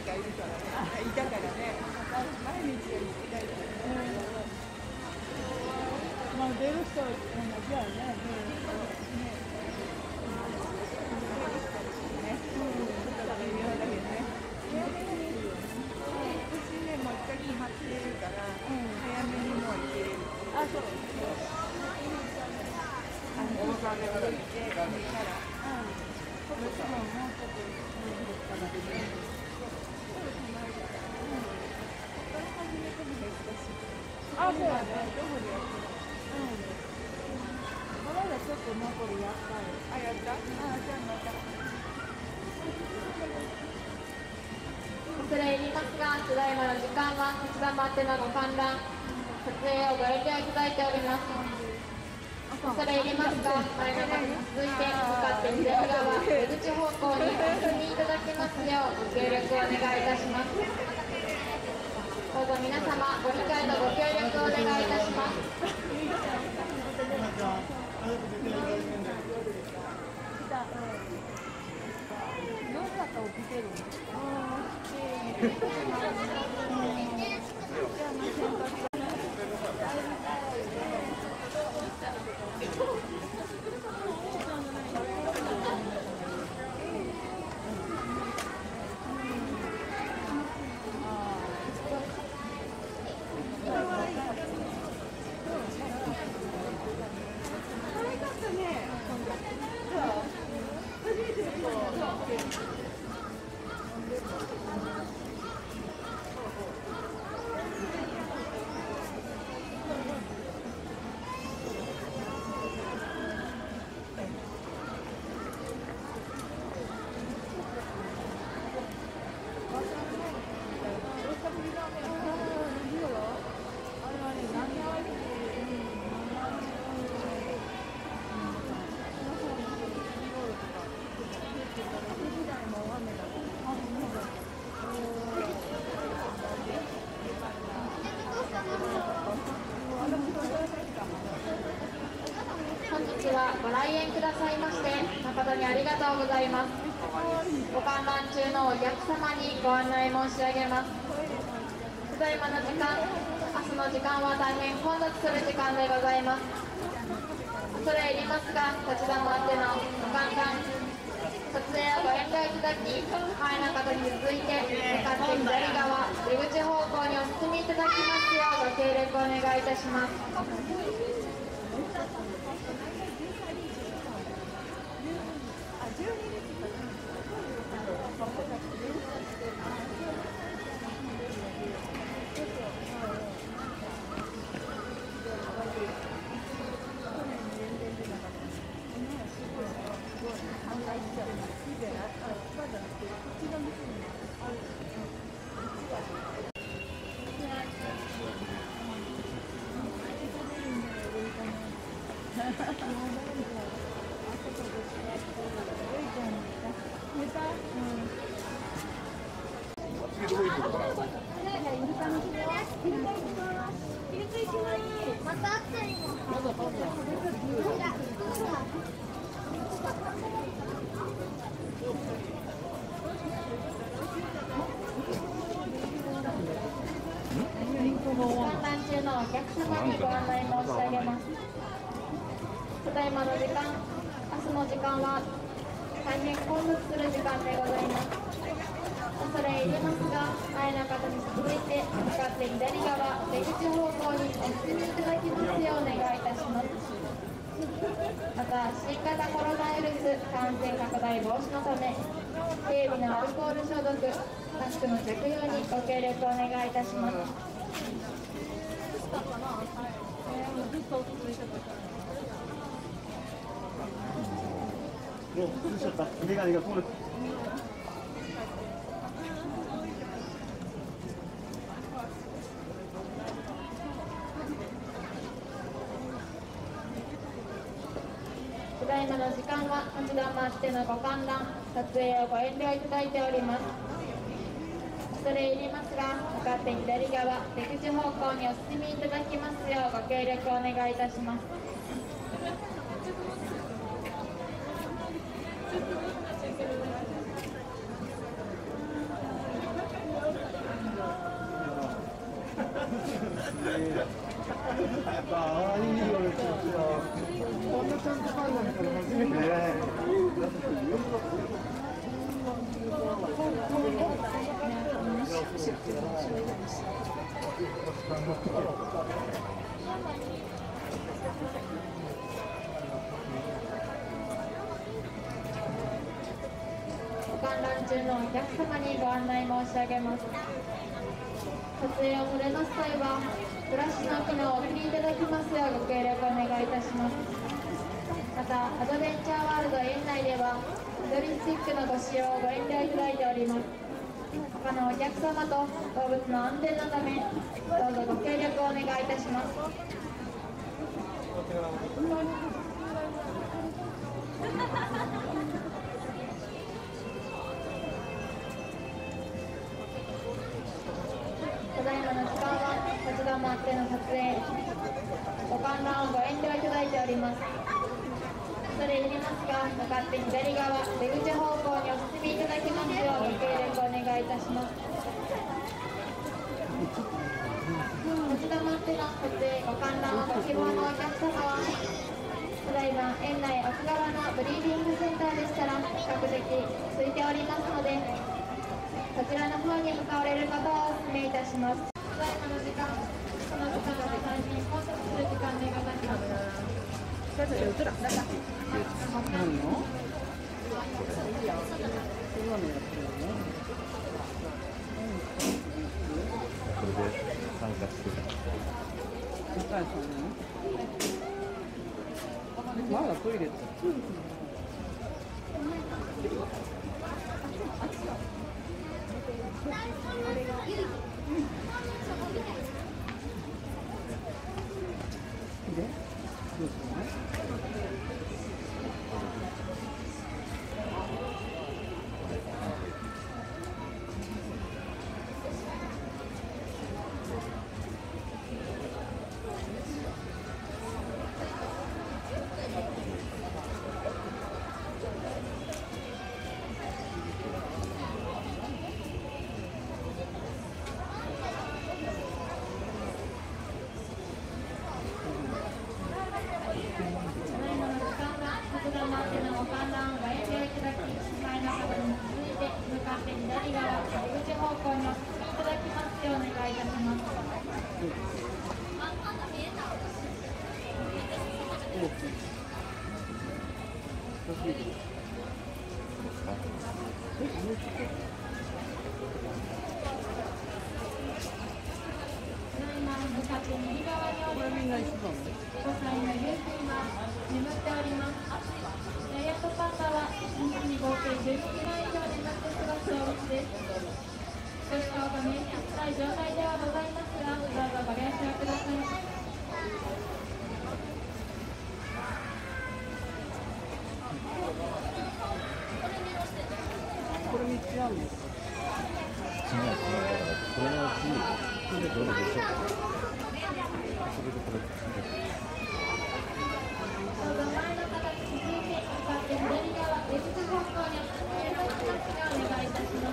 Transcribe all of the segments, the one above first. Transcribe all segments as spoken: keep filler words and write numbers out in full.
がいるからね、いたからね、毎日が行きたいからね。まあ出る人は同じやね。私ね、もう一回決まってるから、早めにもう行ける。あ、そう。あの、大阪で降りて、上から。こっちももうちょっと、からでね。あ、そうやね。どこでやってる？うん。この間ちょっと残りやったよ。あ、やった？あ、じゃあまた。 恐れ入りますが、ただいまの時間は立ち止まってのご観覧、撮影をご遠慮いただいております。恐れ入りますが、前の方に続いて向かって左側、出口方向にお進みいただきますようご協力をお願いいたします。どうぞ皆様、ご理解とご協力をお願いいたします。 どうだったら起きてるの？ 本日はご来園くださいまして誠にありがとうございます。ご観覧中のお客様にご案内申し上げます。ただいまの時間、明日の時間は大変混雑する時間でございます。恐れ入りますが、立ち止まってのご観覧、撮影をご遠慮いただき、前の方に続いて向かって左側、出口方向にお進みいただきますようご協力をお願いいたします。 またあったりも。観覧中のお客様にご案内申し上げます。ただいまの時間、明日の時間は大変混雑する時間でございます。恐れ入りますが、前の方に続いて向かって左側、出口方向にお進みいただきますようお願いいたします。また、新型コロナウイルス感染拡大防止のため、警備のアルコール消毒、マスクの着用にご協力お願いいたします。 もう崩しちゃった。メガネがこる。 ただいまの時間は立ち止まってのご観覧、撮影をご遠慮いただいております。恐れ入りますが、向かって左側、出口方向にお進みいただきますようご協力お願いいたします。 ああ、いいよ、こんなちゃんとファンなんから初めてね。 ご観覧中のお客様にご案内申し上げます。撮影をされます際は、フラッシュの機能をお切りいただきますようご協力お願いいたします。また、アドベンチャーワールド園内では、ミドリスティックのご使用をご遠慮いただいております。他のお客様と動物の安全のため、どうぞご協力をお願いいたします。ただいまの時間は立ち止まっての撮影、ご観覧をご遠慮いただいております。恐れ入りますが、向かって左側、出口方向にお進みいただきますようご協力お願いいたします。立ち止まっての撮影、ご観覧をご希望のお客様は、ただいま園内奥側のブリーディングセンターでしたら、比較的空いておりますので、こちらの方に向かわれることをお勧めいたします。ただいまの時間、この時間まで大変混雑する時間でございます。 何の？ それで参加してた。 高橋さんね。まだトイレって。で、どうするの？これみっつあるんですか？ 違う違う、だからこれのうちどれでしょうか。それでこれ。 どうぞ前の方に続いて向かって左側、出口方向にお進みいただきますようお願いいたします。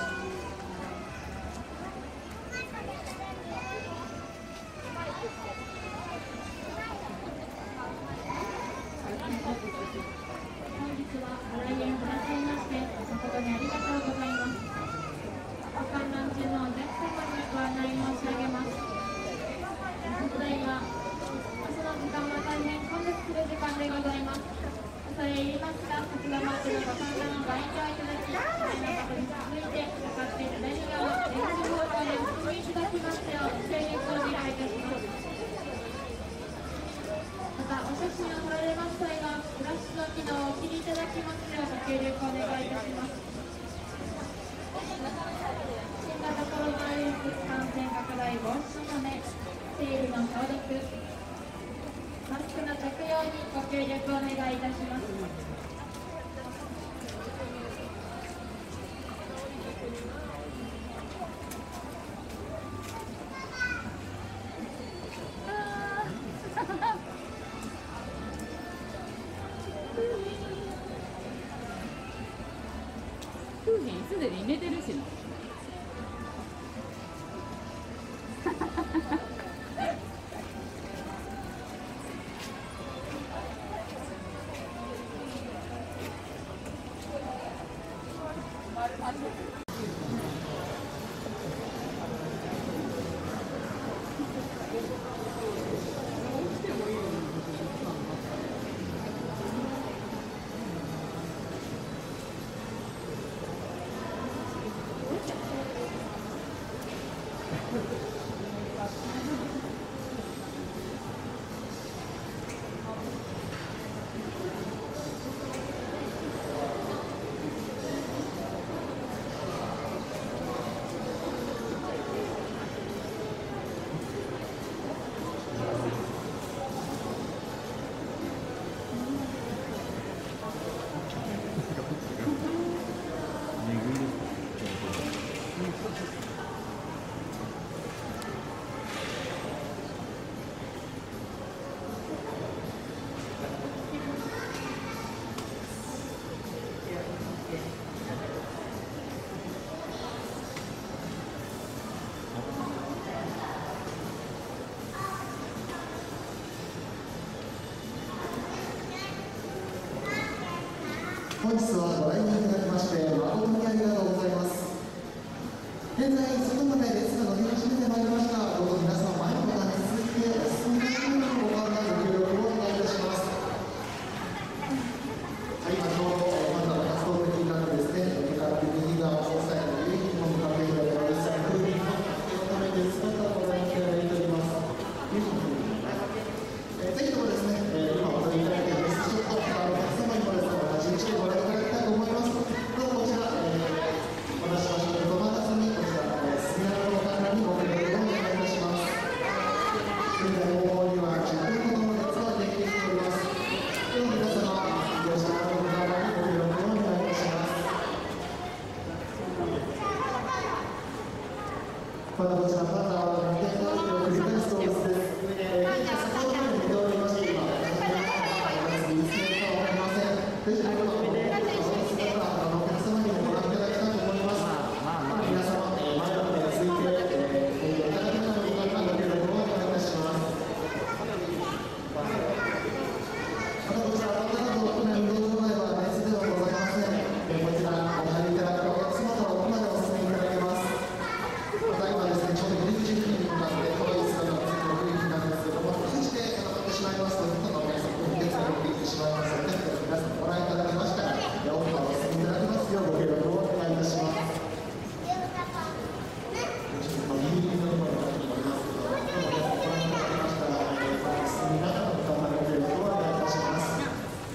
はい。 協力お願いいたします。新型コロナウイルス感染拡大防止のため、手入れの消毒、マスクの着用にご協力お願いいたします。 風鈴すでに寝てるしな。 本日はご来店いただきまして誠にありがとうございます。現在、外まで列が伸び始めてまいりました。どうぞ皆様前の方に続いてお進みいただけるようご案内ご協力をお願いいたします。はい、今ちょうどまだ活動的なのですね、右から右側を押さえて右に向かっていただいて実際空気のために姿をご覧いただいております。えー、ぜひともですね、えー、今お取りいただいているメッセージショット、あのお客様にもですね、同じ位置でご覧いただきたいと思います。どうぞこちら、えー、私はちょっとど真ん中にこちら、えー、隅田の方にご協力をお願いいたします。現在の方にはじゅっぷんほどの列ができてきております。では皆様、利用者の方にご協力をお願いいたします。またこちら、または現在の繰り返すとですね、えー、先ほどまで見ておりまして、今、ぜひこの姿あのお客様にもご覧いただきたいと思います。皆様、前の方について、えー、ご覧いただけたのでご協力をお願いいたします。またこちら、あなたの奥の運動場内は別ではございません。えー、こちら、お入りいただくお客様と奥までお進みいただけます。また今ですね、ちょうど入り口付近に向かって、このいい姿がついている雰囲気なんですけども、少しで固まってしまいますと、どんどんお客様、お客様に来てしまいますので、皆さんご覧いただきましたら、奥までお進みいただきますようご協力をお願いいたします。右の方にありますけども、皆さんご覧いただきましたら、お進みながらおご協力をお願いいたします。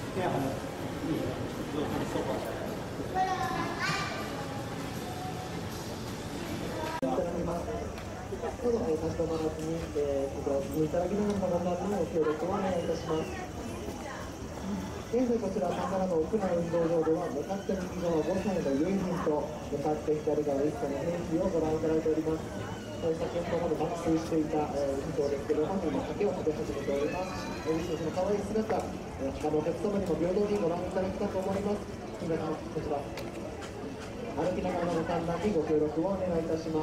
どうぞ、差し止まらずに、えー、こちらお進みいただきながら、またご協力をお願いいたします。現在こちらさんからの屋内運動場では向かって右側ごさいの友人と向かって左側いっさいの兵士をご覧いただいております。先ほどまで爆睡していた人ですけども、今竹を食べ始めております。えー、その可愛い姿、えー、他のお客様にも平等にご覧いただきたいと思います。皆さんこちら歩きながらの観覧にご協力をお願いいたします。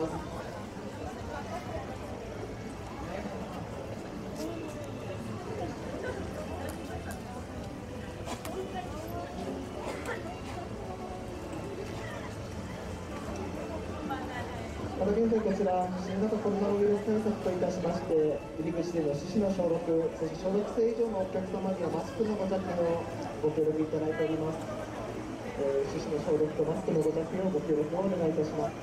また現在こちら、新型コロナウイルス対策といたしまして、入り口での手指の消毒、そして消毒性以上のお客様にはマスクのご着用をご協力いただいております。えー、手指の消毒とマスクのご着用をご協力をお願いいたします。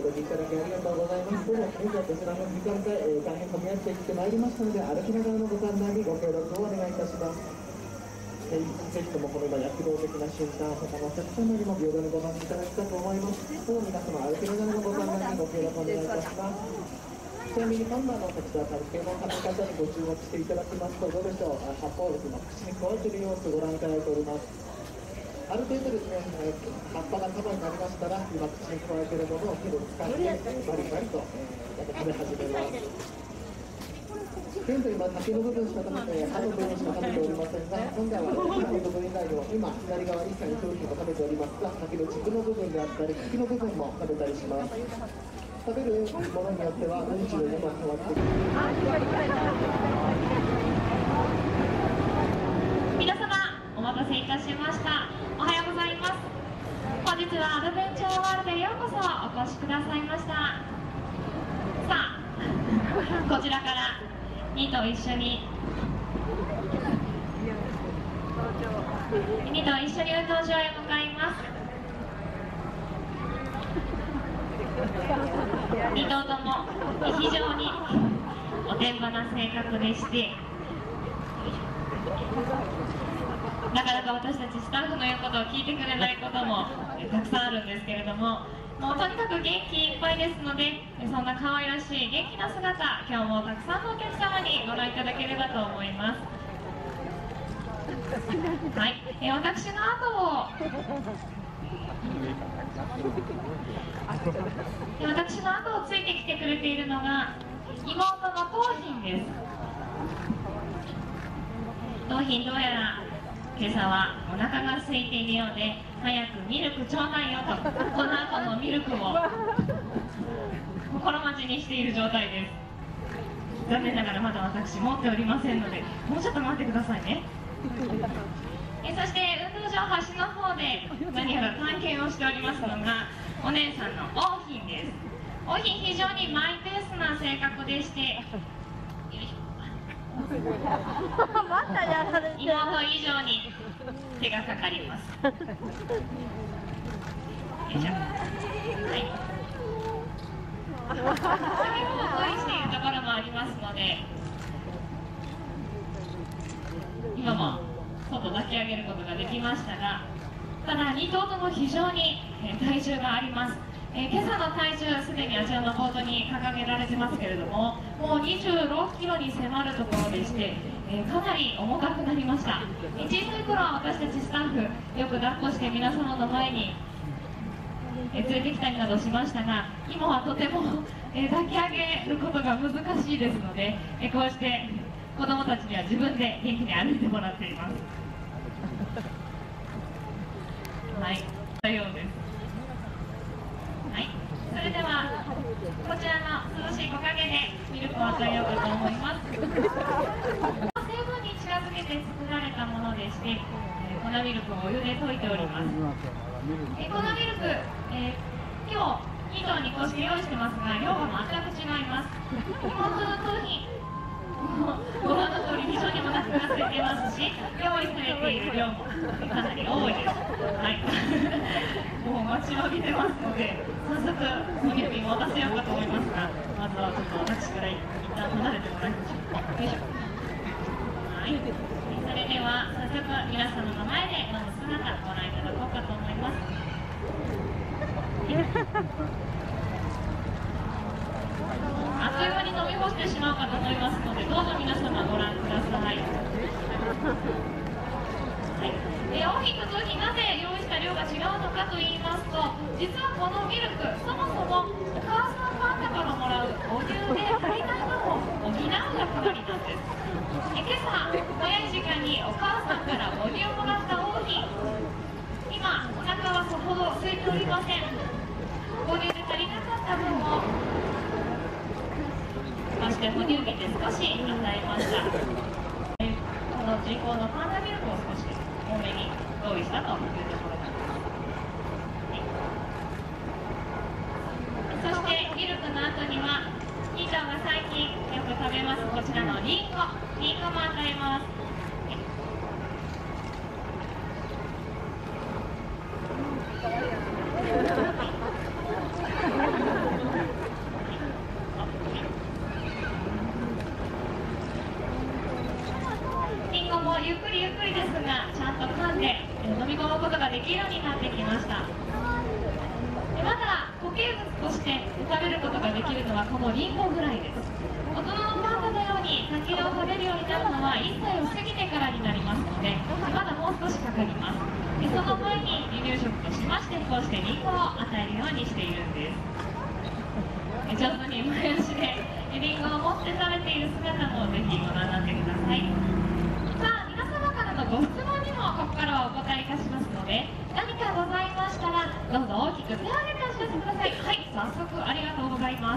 ご利用いただきありがとうございます。どうも現在こちらの時間帯、えー、大変混み合ってきてまいりましたので、歩きながらのご観覧にご協力をお願いいたします。えー、ぜひともこの今躍動的な瞬間、他のお客様にも平等にご覧いただきたいと思います。どうも皆様歩きながらのご観覧にご協力お願いいたします。ちなみにハンバーのこちら、体型の食べ方にご注目していただきますと、どうでしょう、八方ですね、口にくわえている様子をご覧いただいております。ある程度ですね、えー、葉っぱが束になりましたら、今口にくわえているものを手で掴んで、えー、バリバリと、えー、食べ始めます。現在今、竹の部分しか食べて、歯の部分しか食べておりませんが、今回は茎の部分以外にも、今、左側に下に商品を食べておりますが、竹の軸の部分であったり、茎の部分も食べたりします。食べるものによっては、うんちの色が変わってくる。 皆様、お待たせいたしました。おはようございます。本日はアドベンチャーワールドへようこそお越しくださいました。さあ、こちらからにと一緒ににと一緒に運動場へ向かいます。に頭とも非常におてんばな性格でして、なかなか私たちスタッフの言うことを聞いてくれないこともたくさんあるんですけれども、もうとにかく元気いっぱいですので、そんな可愛らしい元気な姿、今日もたくさんのお客様にご覧いただければと思います。はい、え私の後を私の後をついてきてくれているのが妹の桃浜です。桃浜、どうやら今朝はお腹が空いているようで、早くミルクちょうだいよと、この後のミルクを心待ちにしている状態です。残念ながらまだ私持っておりませんので、もうちょっと待ってくださいね。えそして運動場端の方で何やら探検をしておりますのがお姉さんの桜浜です。桜浜、非常にマイペースな性格でして、よいしょ妹以上に手がかかります。よいしょ。はい。先ほど恋しているところもありますので、今も外抱き上げることができましたが、ただに頭とも非常に体重があります。えー、今朝の体重、すでにあちらのボードに掲げられてますけれども、もうにじゅうろっキロに迫るところでして、えー、かなり重たくなりました。えー、小さい頃は私たちスタッフ、よく抱っこして皆様の前に、えー、連れてきたりなどしましたが、今はとても、えー、抱き上げることが難しいですので、えー、こうして子どもたちには自分で元気に歩いてもらっています。はい、というようです。はい、それではこちらの涼しい木陰でミルクを与えようかと思います。成分に近づけて作られたものでして、えー、粉ミルクをお湯で溶いております。えー、粉ミルク、えー、今日に頭にこうして用意してますが、量が全く違います。妹の頭皮ご覧の通り非常にお腹が空いていますし、用意されている量もかなり多いです。はい、もう待ちわびてますので、早速お指持たせようかと思いますが、まずはちょっと私から一旦離れてもらいましょう。よいしょ。はい、それでは早速皆様の前で飲む姿ご覧いただこうかと思います。あっという間に飲み干してしまうかと思いますので、どうぞ皆様ご覧ください。はい、えー、桜浜と桃浜、なぜ用意した量が違うのかと言いますと、実はこのミルク、そもそもお母さんパンダからもらうお乳で足りないのを補う役割なんです。え今朝早い時間にお母さんからお乳をもらった桜浜、今お腹はさほど空いておりません。母乳で足りなかった分をそして哺乳瓶で少し与えました。この人工のパンダミルクを少し多めに用意したというところなんです。そしてミルクの後にはに頭が最近よく食べますこちらのリンゴリンゴも与えます。 ゆっくりゆっくりですがちゃんと噛んで飲み込むことができるようになってきました。まだ固形物として食べることができるのはこのリンゴぐらいです。大人のパンダのように竹を食べるようになるのはいっさいを過ぎてからになりますので、まだもう少しかかります。でその前に離乳食としましてこうしてリンゴを与えるようにしているんです。上手に前足でリンゴを持って食べている姿もぜひご覧になってください。さあ皆様からのご質問にもここからはお答えいたしますので、何かございましたらどうぞ大きく手を挙げてお知らせください。はい、早速ありがとうございます。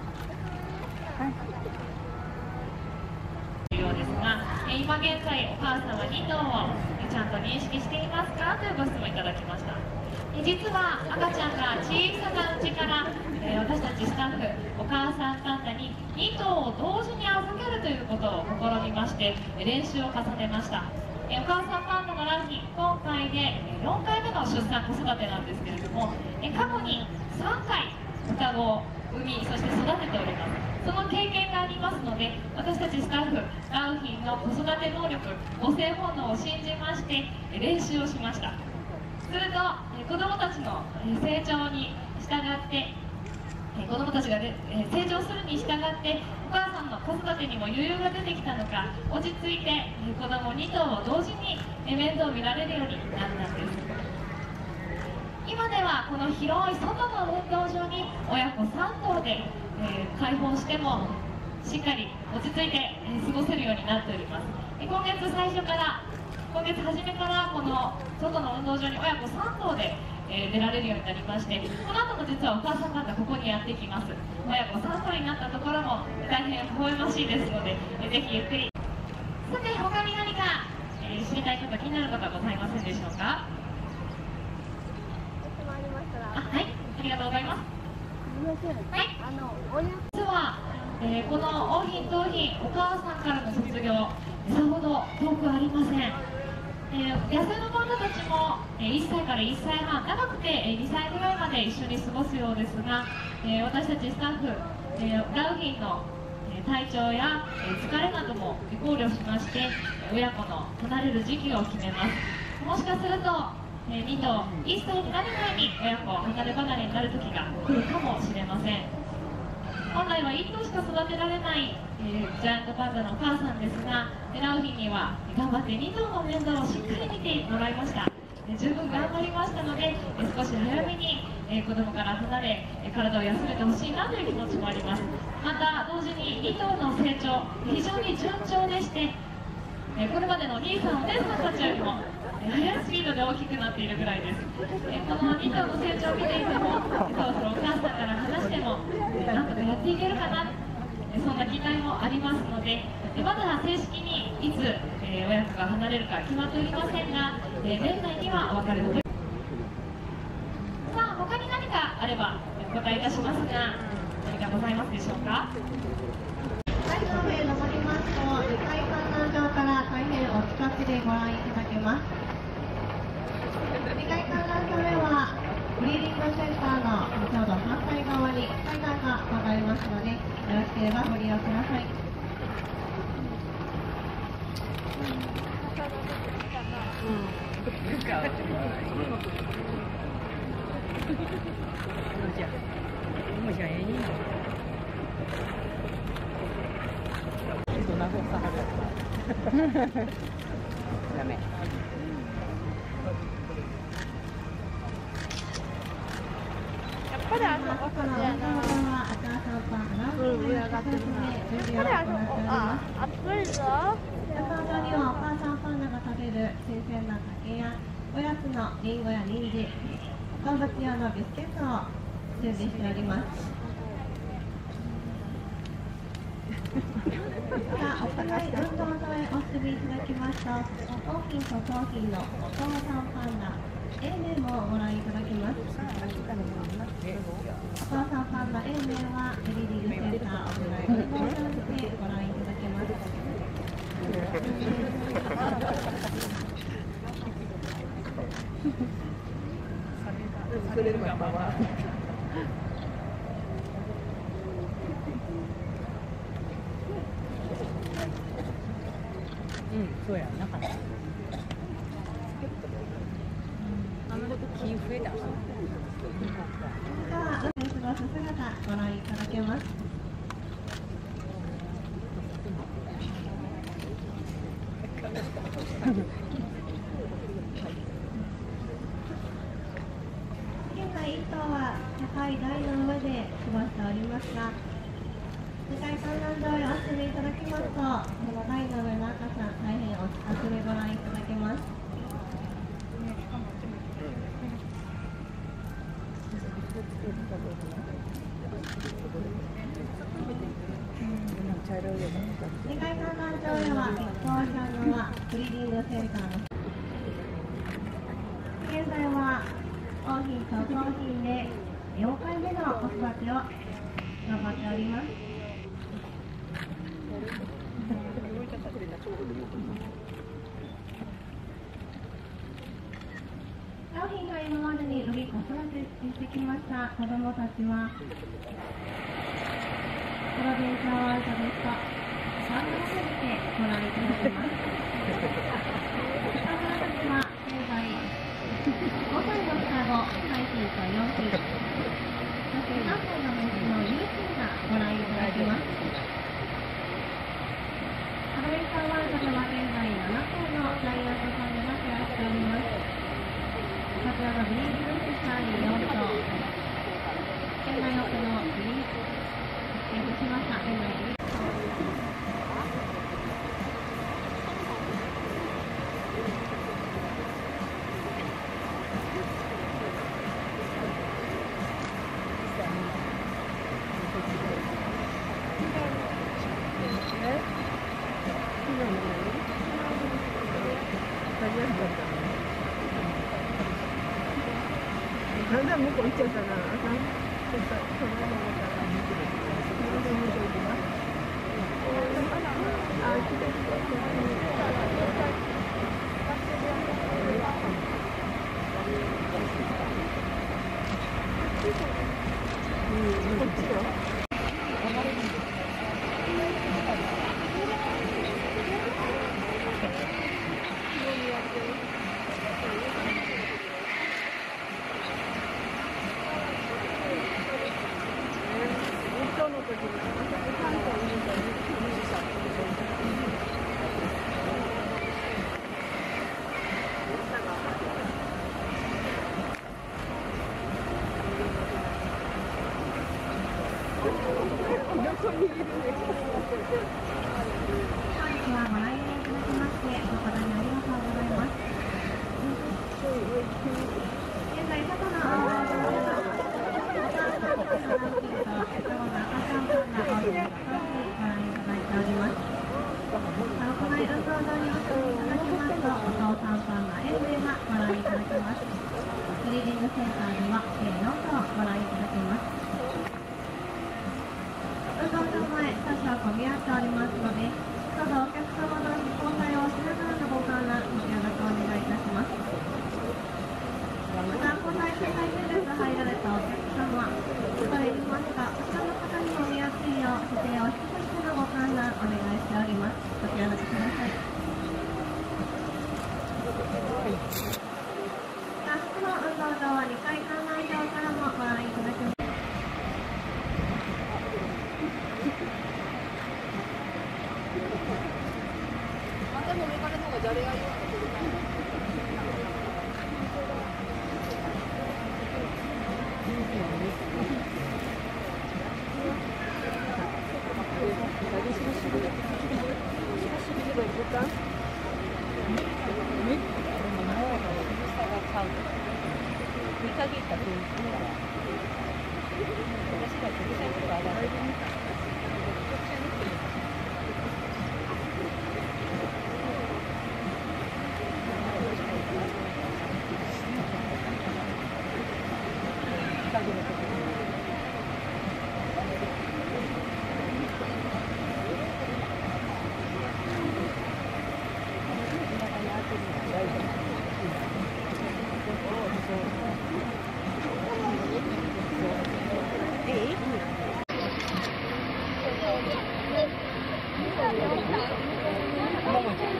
ようですが、今現在お母様に頭をちゃんと認識していますかというご質問いただきました。実は赤ちゃんが小さなうちから、えー、私たちスタッフお母さんパンダにに頭を同時に預けるということを試みまして練習を重ねました。えー、お母さんパンダのランヒ今回でよんかいめの出産子育てなんですけれども、えー、過去にさんかい双子を産みそして育てております。その経験がありますので、私たちスタッフラウヒンの子育て能力母性本能を信じまして練習をしました。すると子どもたちの成長に従って子どもたちが成長するに従ってお母さんの子育てにも余裕が出てきたのか、落ち着いて子どもに頭を同時に面倒を見られるようになったんです。今ではこの広い外の運動場に親子さん頭で、えー、開放してもしっかり落ち着いて、えー、過ごせるようになっております。今月最初から今月初めからこの外の運動場に親子さん頭で、えー、出られるようになりまして、この後も実はお母さん方ここにやってきます。親子さん頭になったところも大変微笑ましいですので、えー、ぜひゆっくり。さて他に何か、えー、知りたいこと気になることはございませんでしょうか。あ、はい、ありがとうございます。はい、実は、えー、この桜浜桃浜お母さんからの卒業さほど遠くありません。えー、野生のパンダたちも、えー、いっさいからいっさいはん、長くて、えー、にさいぐらいまで一緒に過ごすようですが、えー、私たちスタッフ、えー、ラウヒンの、えー、体調や、えー、疲れなども考慮しまして、親子の離れる時期を決めます。もしかすると、えー、に頭いっさいになる前に親子離れ離れになる時が来るかもしれません。本来はいっ頭しか育てられない、えー、ジャイアントパンダのお母さんですが、ラウヒンには頑張ってに頭の面倒をしっかり見てもらいました。えー、十分頑張りましたので、えー、少し早めに、えー、子供から離れ、えー、体を休めてほしいなという気持ちもあります。また同時にに頭の成長非常に順調でして、えー、これまでのお兄さんお姉さんたちよりも速いスピードで大きくなっているぐらいです。えこのに頭の成長を見ていても、そろそろお母さんから離してもなんとかやっていけるかな、そんな期待もありますので、まだ正式にいつ、えー、親子が離れるか決まっておりませんが、えー、年内にはお別れの時。さあ他に何かあればお答えいたしますが、何かございますでしょうか。 大上へ登りますとにかい観覧場から大変お近くでご覧いただけます。にかい観覧車目はブリーディングセンターのちょうど反対側に階段がございますので、よろしければご利用ください。 ダメ。やっぱりあそこじゃな。うん、上上がってるな。やっぱりあそこ、あ、暑いぞ。 観覧場にはお母さんパンダが食べる新鮮な竹やおやつのリンゴやニンジン、動物用のビスケットを準備しております。さあ、お互い運動場へお進みいただきますと、桜浜と桃浜のお父さんパンダ、永明もご覧いただけます。お父さんパンダ永明はブリーディングセンター屋外運動場でご覧いただけます。 それがまま。 そうやなかった。あのだけ木増えた。 過ごす姿ご覧いただけます。現在一頭は高い台の上で過ごしておりますが、世界観覧場へお進みいただきますと、この台の上の赤さん大変お近くでご覧いただけます。世界観覧場へは一等車のはブリーディングセンターの現在は商品と商品でよんかいめの子育てを頑張っております。商品が今までに売り子育てしてきました子どもたちはプロビンシャルワールドですとさんびゃくでご覧いただけます。私たちは現在ごさいの双子、最新とよんひん、そしてさんさいのメスのユーシーがご覧いただけます。プロビンシャルワールドでは現在ななとうのジャイアントサメが暮らしております。こちらのブリーディングセンターによんとう、現在のこのブリーディングしました。現在だんだん向こう行っちゃったな。あかん。ちょっとそのままから。あ、来て。うん、こっちよ。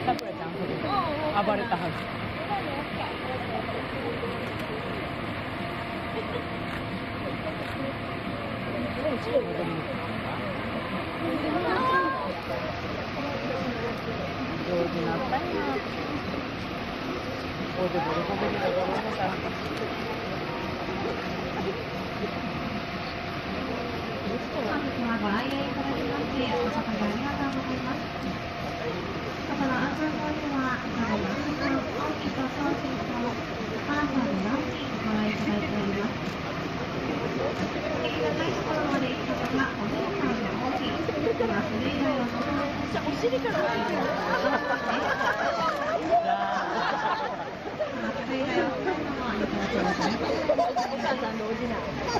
さくらちゃんそこで暴れたはず。上手になったんや。おでぼれこぼれたと思ったら。 本日はご来園いただきまして、誠にありがとうございます。ここの安全門では、まだまだ大きく送信とパーソナルのみご覧いただいております。敵がないところまで行くことがお姉さんの大きい、今滑り台を整えてお尻から入っています。滑り台を使うのもありがとうございます。 お母さんのおじな。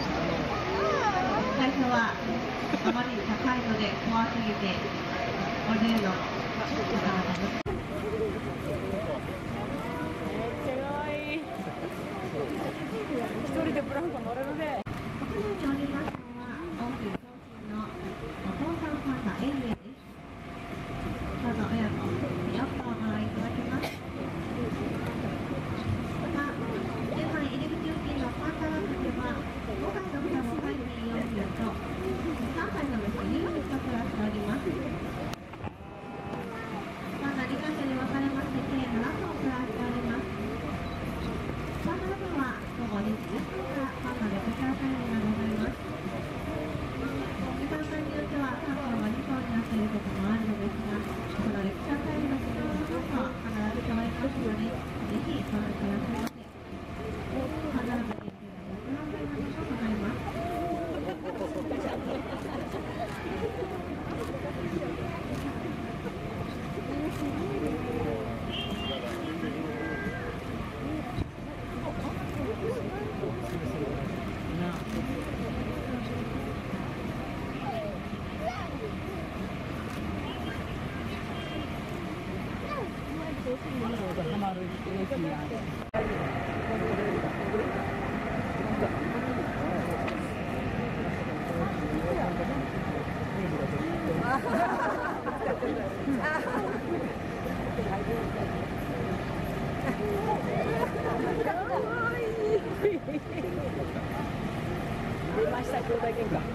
最初はあまり高いので怖すぎてお出るの方々です。 めっちゃ可愛い。一人でブランコ乗れるね。 奥におりますのは大きい商品のお父さんパンダエイメイです。どうぞ親子よくご覧いただきます。またじゅうばん入り口付近のパンダラックではごさいの双子海面よんひんとさんさいのメスにひんと暮らしております。パンダにかしょに分かれまして計ななとん暮らしております。パンダラックは午後にじじゅっぷんからパンダでペチャータイムがございます。時間帯によってはさんとうがにとうになっていることもあるのですが、このレクチャータイムの時間の分は必ず変わりますので、ぜひご覧くださいませ。パンダラック限定でひゃくまんべんなどとございます。 ハマる嬉しいな。出ました兄弟喧嘩。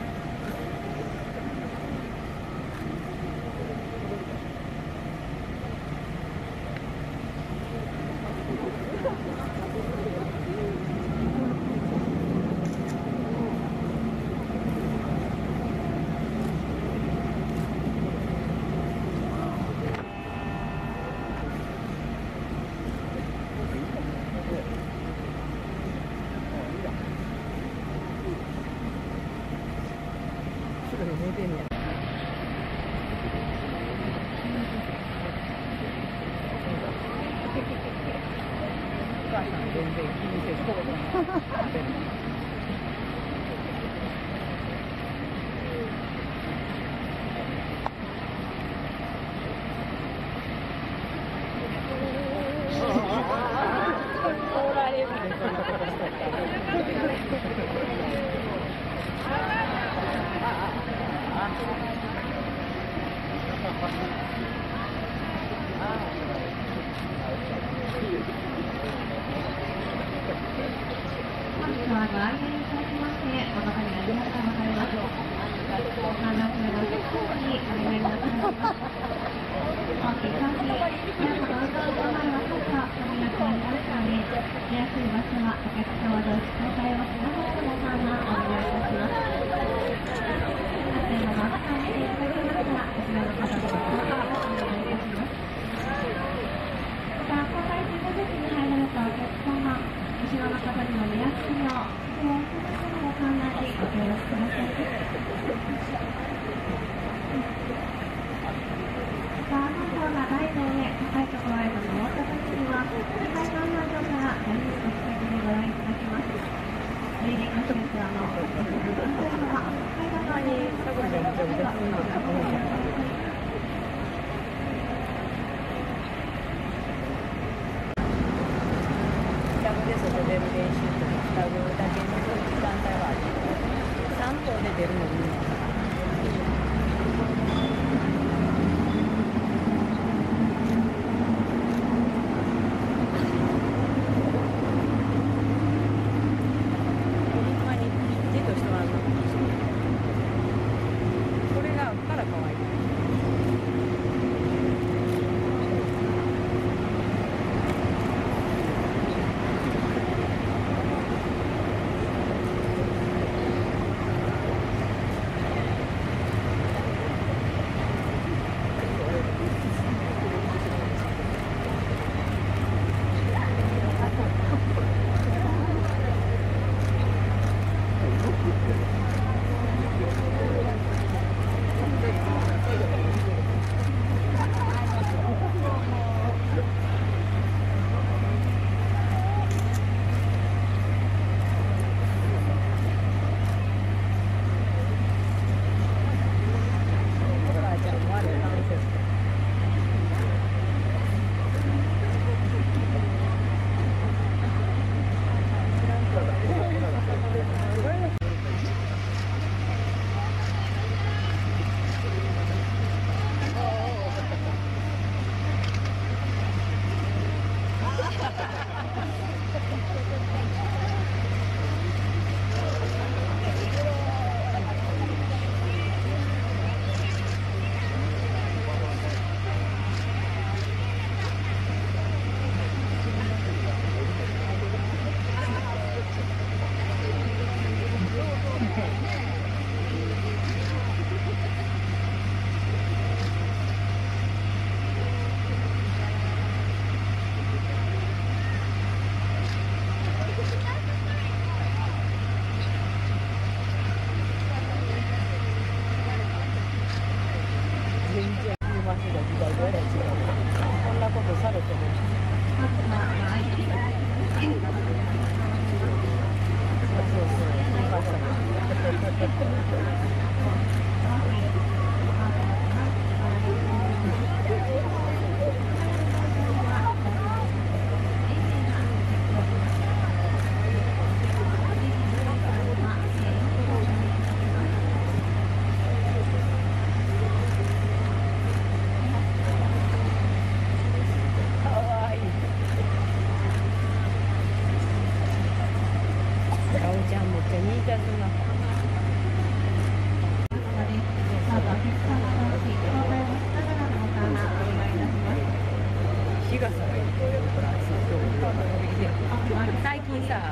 お母さん全然気にせずここで。 本日はご来園いただきまして誠にありがとうございます。観覧中のお客様にお願いいたします。大きい商品、親子の運動場内はちょっと髪が変わりますので、出やすい場所はお客様同士交代をしながらご観覧お願いいたします。撮影の真ん中にしていただけますが、こちらの方でご交代をお願いいたします。また、交代中の席に入られたお客様、後ろの方にも見やすいよう、姿勢を正しながら観覧にご協力ください。また、本堂が台の上、高いところへと登った時には、にかいの表情から大変ご自宅でご覧いただきます。リーディングセンターのお客様のは、階段の上に、ご覧いただきます。 が時代ぐらい違う。こんなことされても。そうそうそう。最近さ、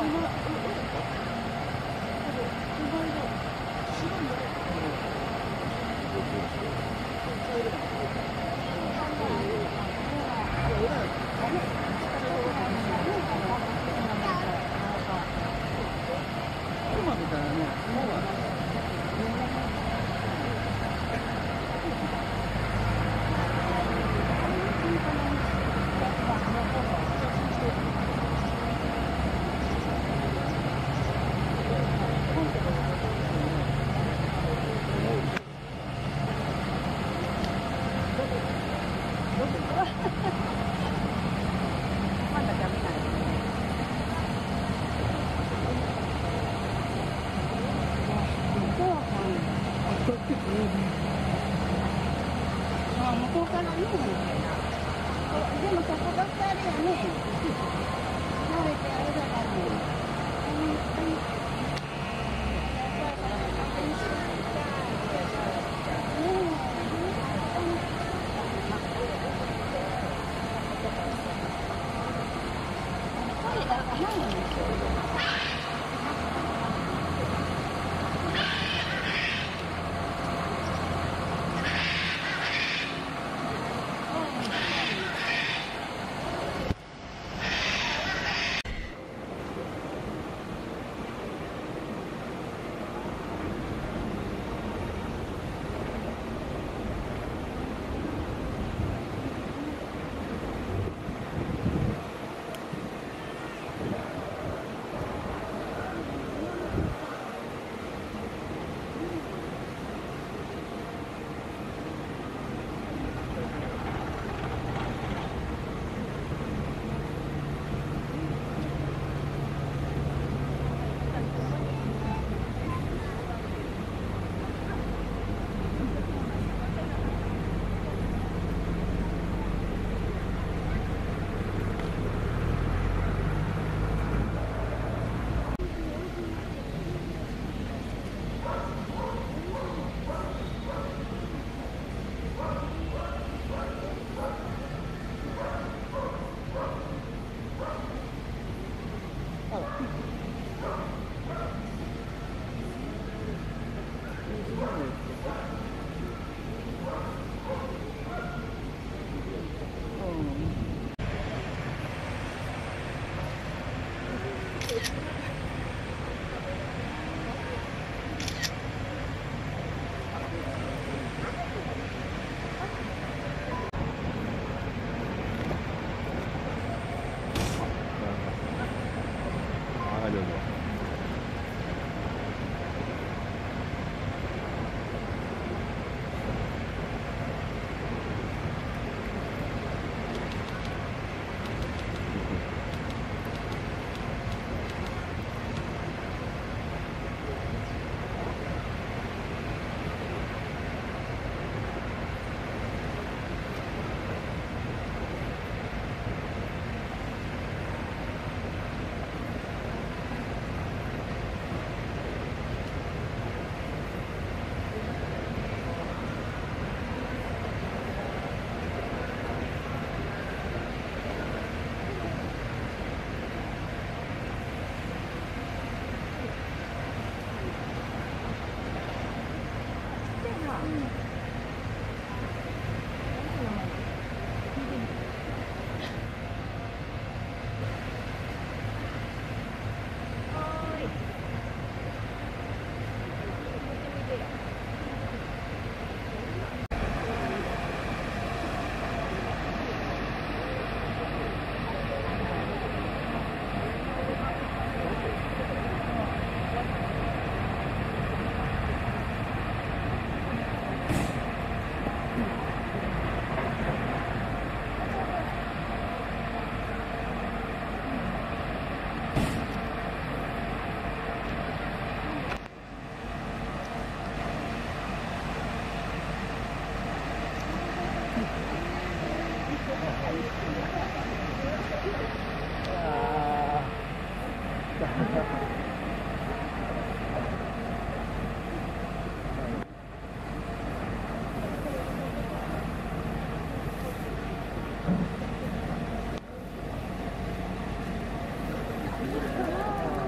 あ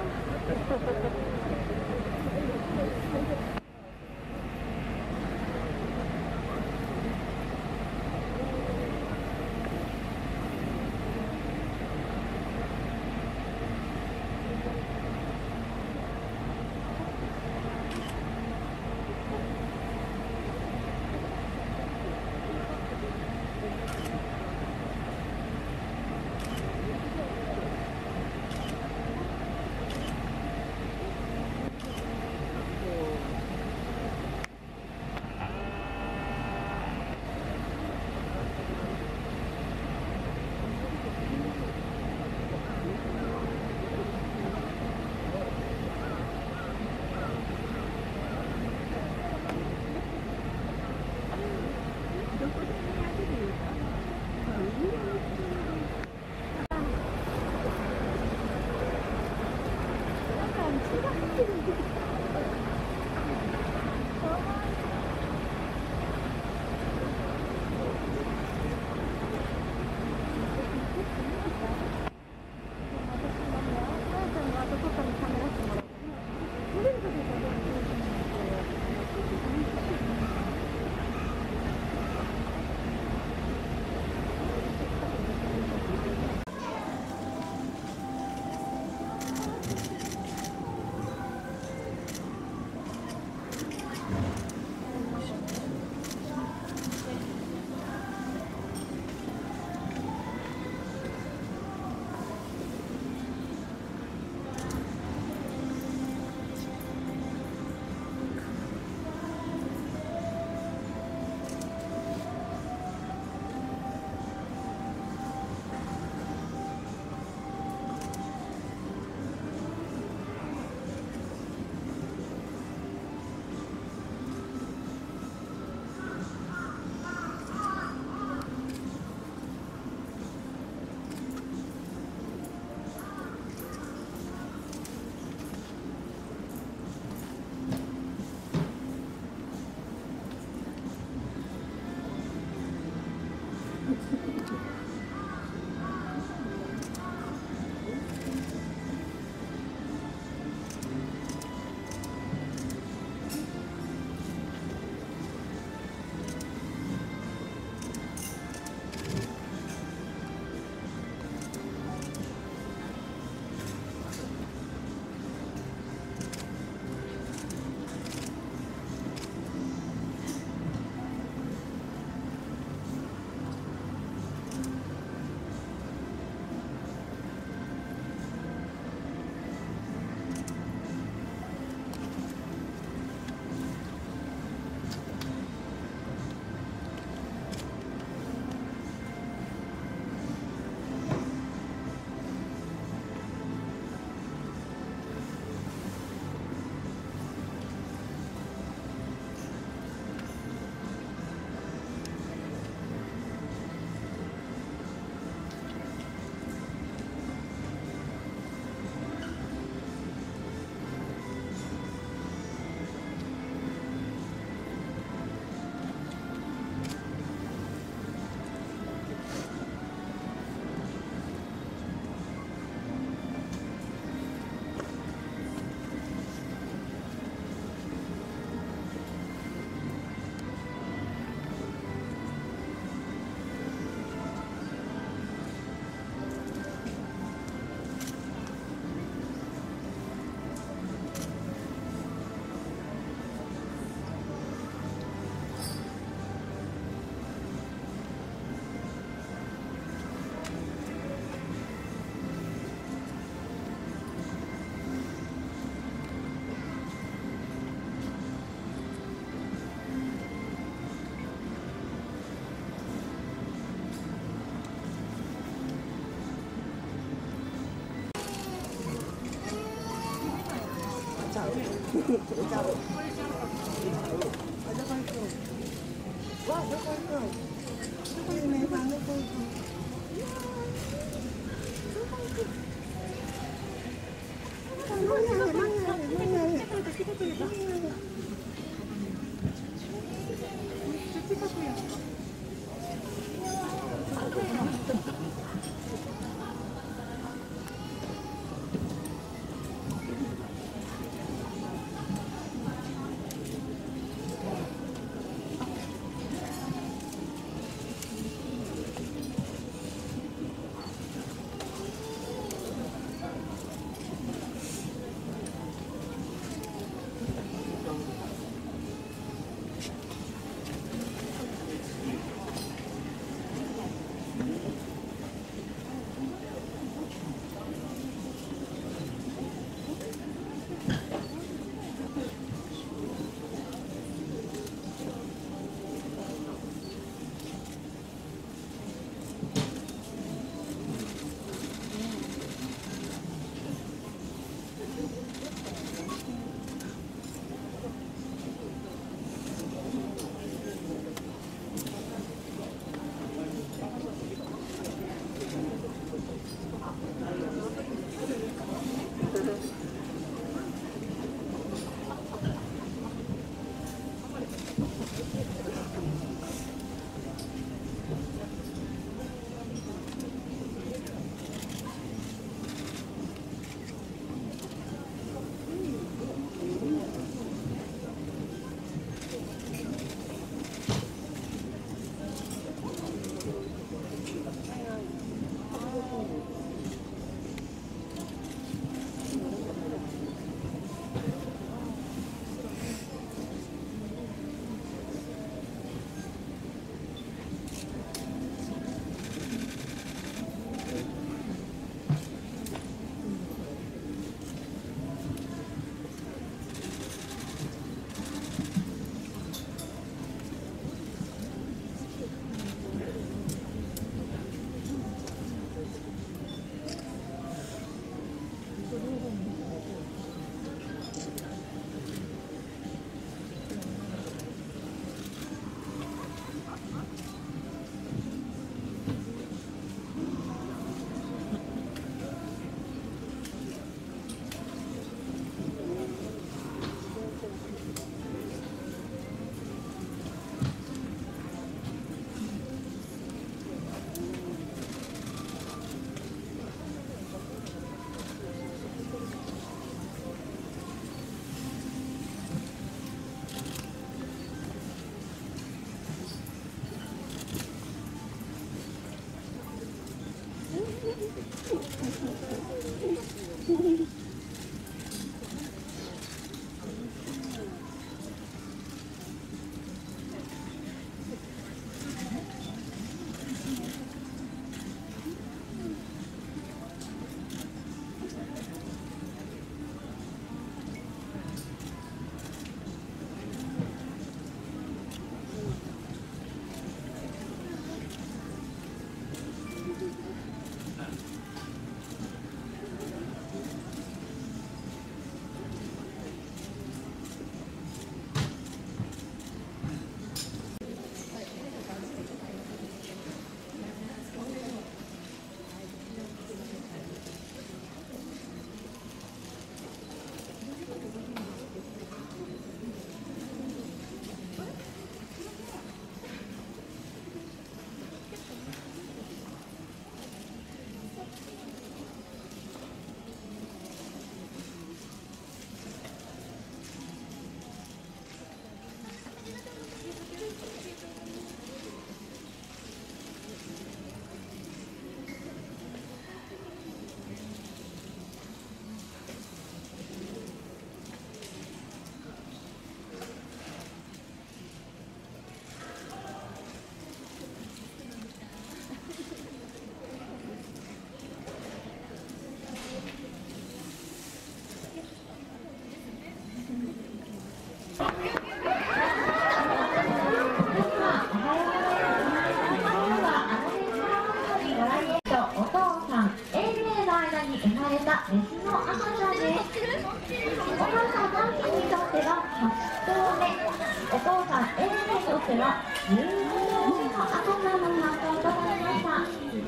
お母さん、マーキンにとってははち頭目、お父さん、エレンにとってはじゅうに頭目の赤ちゃんの参加となりました。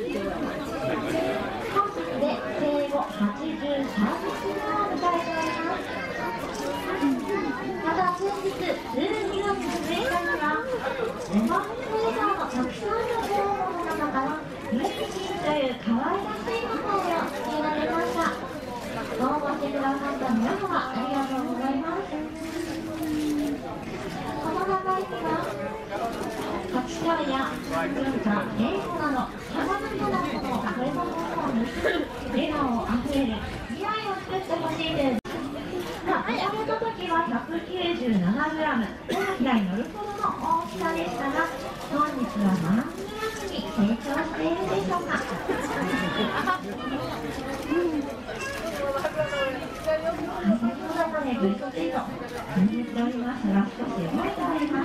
本日で生後はちじゅうさんにちめを迎えております。また先日、じゅうにがつむいかにはごまんにん以上のたくさんの子供の中からミルキーという可愛らしい名前を付けられました。応募してくださった皆様、ありがとうございます。この長生きは価値観や文化、英語などさまざまなものを触れたものに笑顔あふれる未来を作ってほしいです。生まれた時はひゃくきゅうじゅうななグラム、手のひらに乗るほどの大きさでしたが、本日は何グラムに成長しているでしょうか。先ほどまでぐっすりと眠っておりましたが、少し動いております。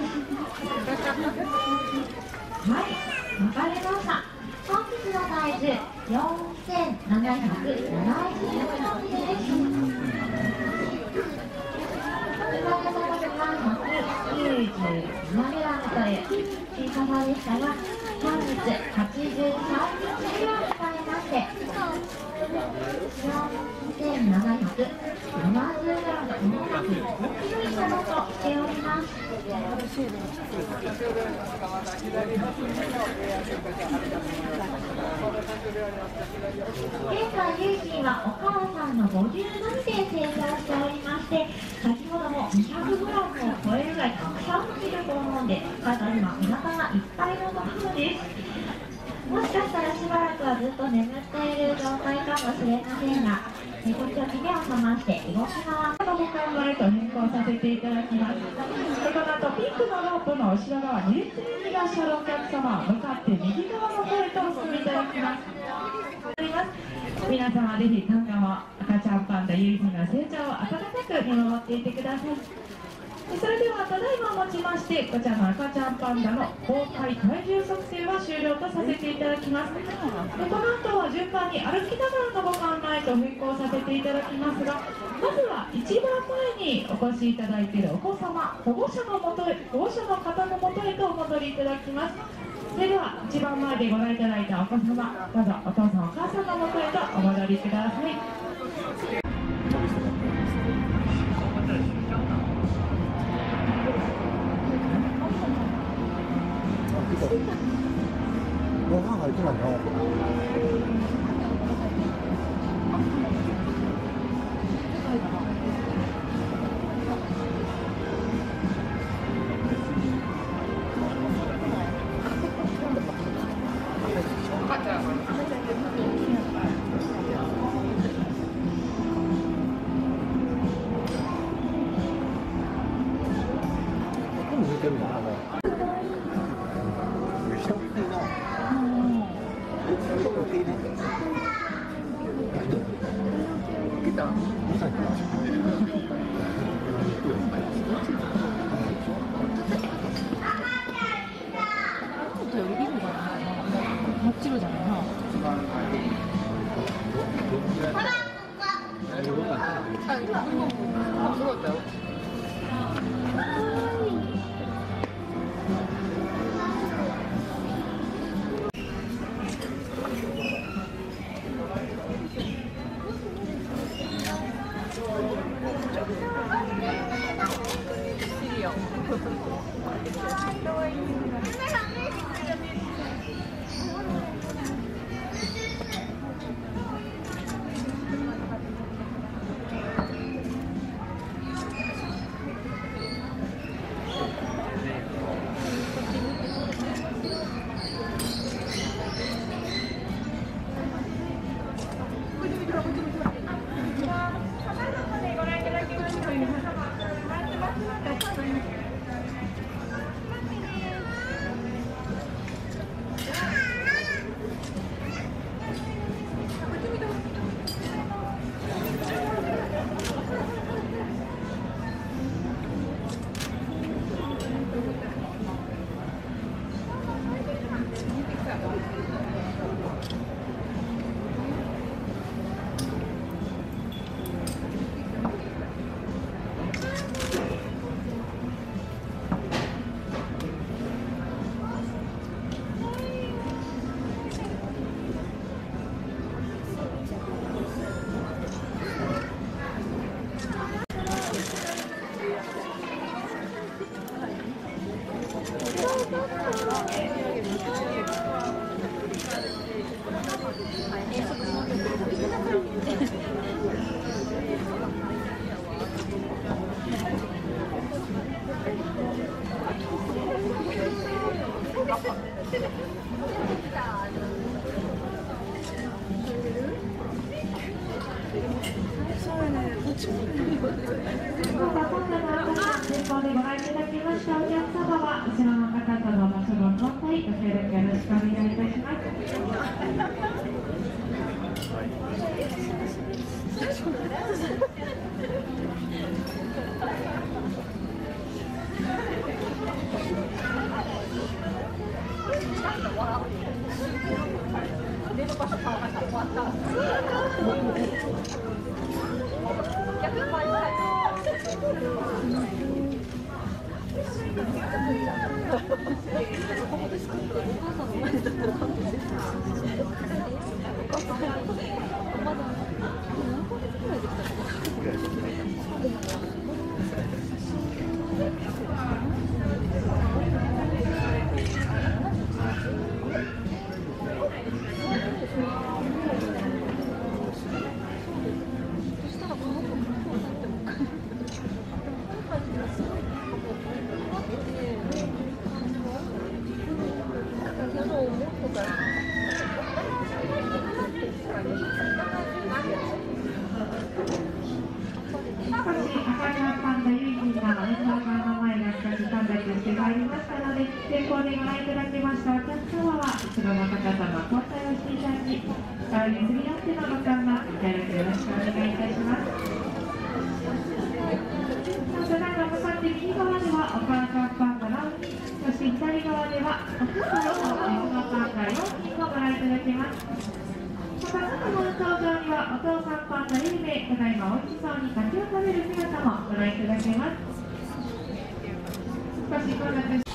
はい、わかりました。本日の体重よんせんななひゃくななじゅうグラムです。生まれた時はひゃくきゅうじゅうななグラムという小ささでしたが、本日はちじゅうさんにちめを迎えまして、よんせんななひゃくななじゅうグラム、まもなくごキロになろうとしております。現在、ゆいきはお母さんのごじゅうのみで成長しておりまして、先ほどもにひゃくグラムを超えるぐらいたくさんのミルクを飲んで、ただ今、お腹がいっぱいのところです。もしかしたらしばらくはずっと眠っている状態かもしれませんが、時々目を覚まして動き回ってごかんまえと変更させていただきます。で、この後ピンクのロープの後ろ側に列にいらっしゃるお客様、向かって右側の方へとお進みいただきます。皆様ぜひ今後も赤ちゃんパンダゆいひの成長を温かく見守っていてください。それではただいまをもちまして、こちらの赤ちゃんパンダの公開体重測定は終了とさせていただきます。で、この後は順番に歩きながらのご案内と変更させていただきますが、まずは一番前にお越しいただいているお子様、保護者のもとへ、保護者の方のもとへとお戻りいただきます。それでは一番前でご覧いただいたお子様、どうぞお父さんお母さんのもとへとお戻りください。 ご飯入ってないの？見てるのかな。 前方でご覧いただきましたお客様は後ろの方との場所の交代ご協力よろしくお願いいたします。前方でご覧いただきましたお客様は後ろの方との交代をしていただき、代わりにによってのご観覧ご協力よろしくお願いいたします。ただいま向かって右側ではお母さんパンダの、そして左側ではお父さんの水のパンダよんにんをご覧いただけます。また、すぐの登場にはお父さんパンダゆりめ、ただいま美味しそうに柿を食べる姿もご覧いただけます。少し混雑して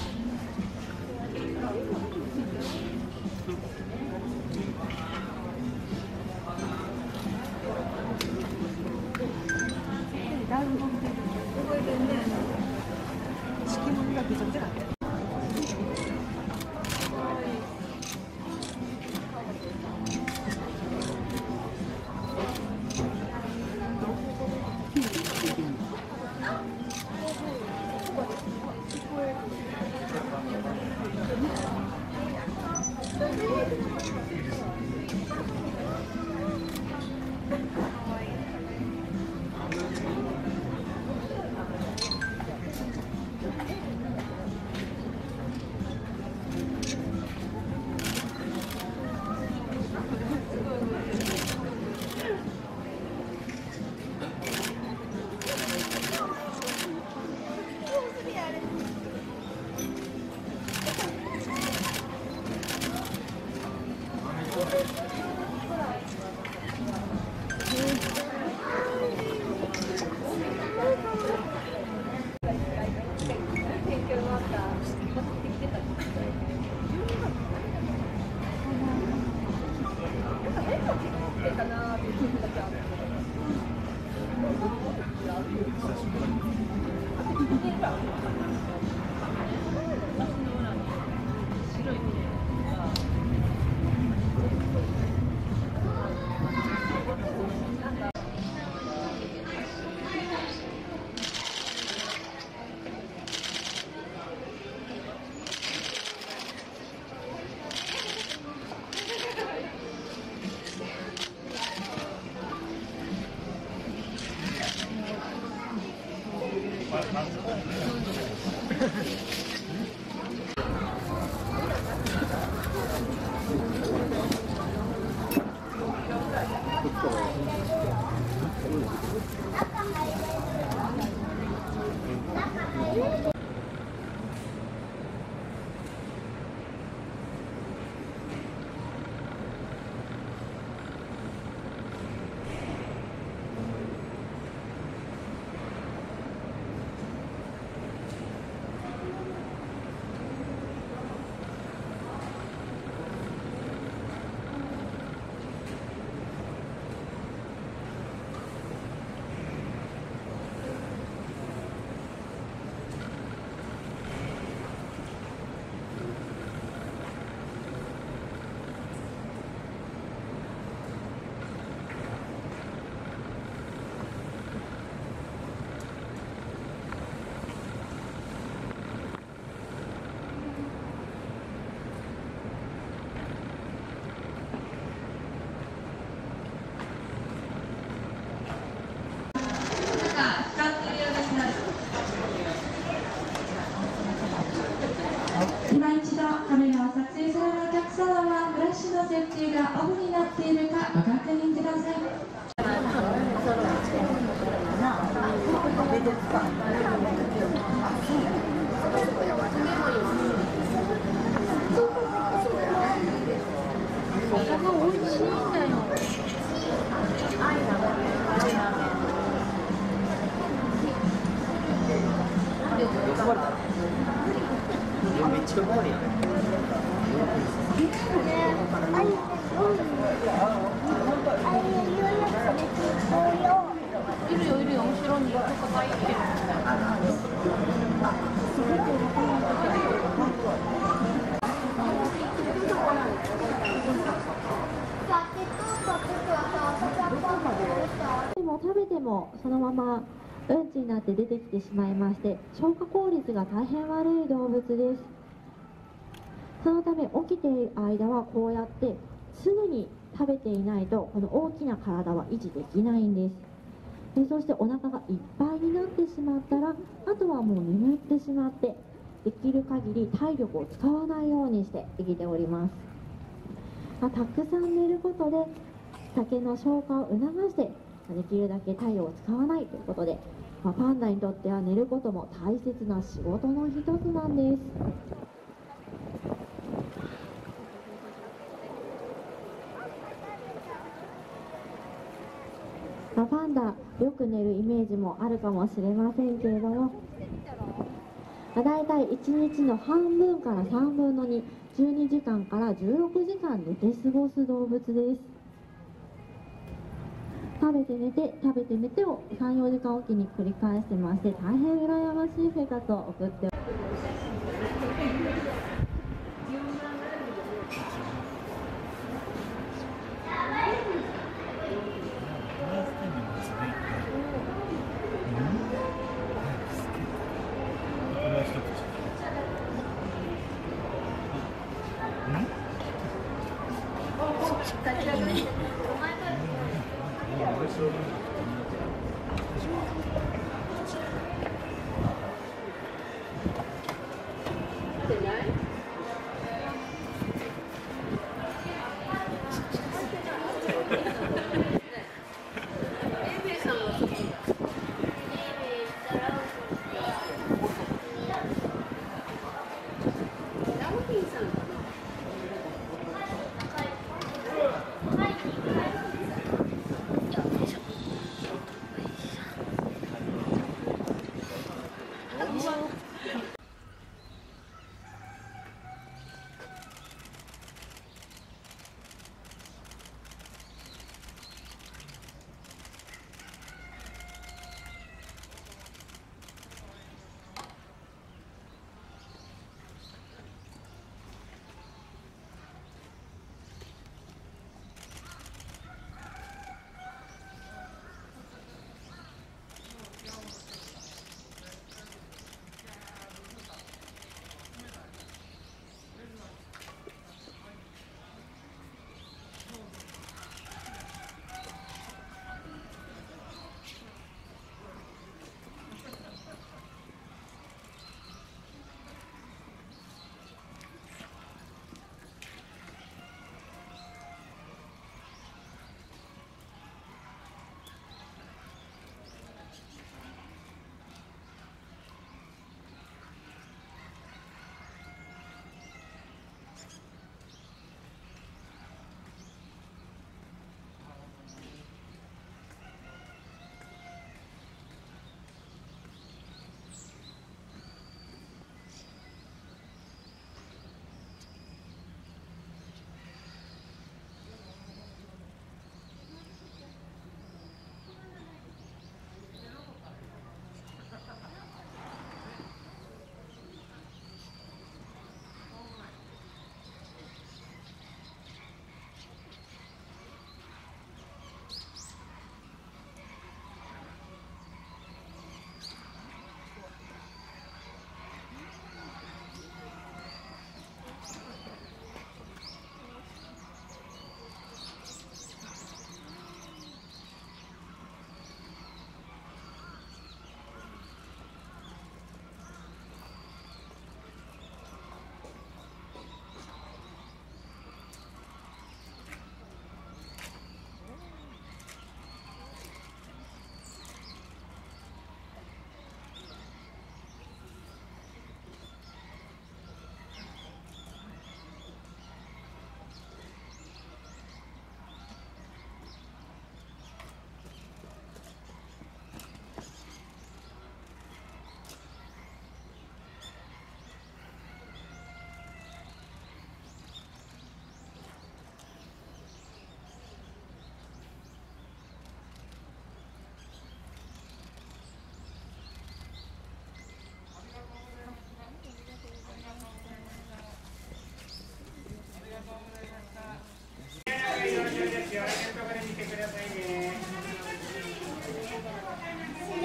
中がオフになっているかご確認ください。 めっちゃうまいやん。 いるよいるよ、後ろに人がいてる。 でも食べてもそのままうんちになって出てきてしまいまして、消化効率が大変悪い動物です。そのため起きている間はこうやって常に食べていないとこの大きな体は維持できないんです。でそしてお腹がいっぱいになってしまったら、あとはもう眠ってしまって、できる限り体力を使わないようにして生きております。まあ、たくさん寝ることで酒の消化を促して、できるだけ体力を使わないということで、まあ、パンダにとっては寝ることも大切な仕事の一つなんです。まあ、パンダよく寝るイメージもあるかもしれませんけれども、まあ、だいたいいちにちの半分からさんぶんのに、じゅうにじかんからじゅうろくじかん寝て過ごす動物です。食べて寝て食べて寝てをさん、よじかんおきに繰り返してまして、大変羨ましい生活を送っております。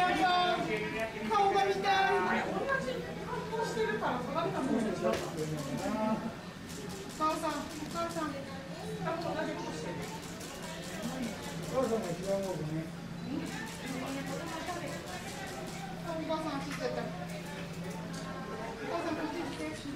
いよ。顔が見たい。同じ格好してるから鏡が見えるでしょ。お母さん、お母さん、多分同じ格好してる。 お母さんが一番多くね。 お母さん、ちっちゃい。お母さん、こっち来て。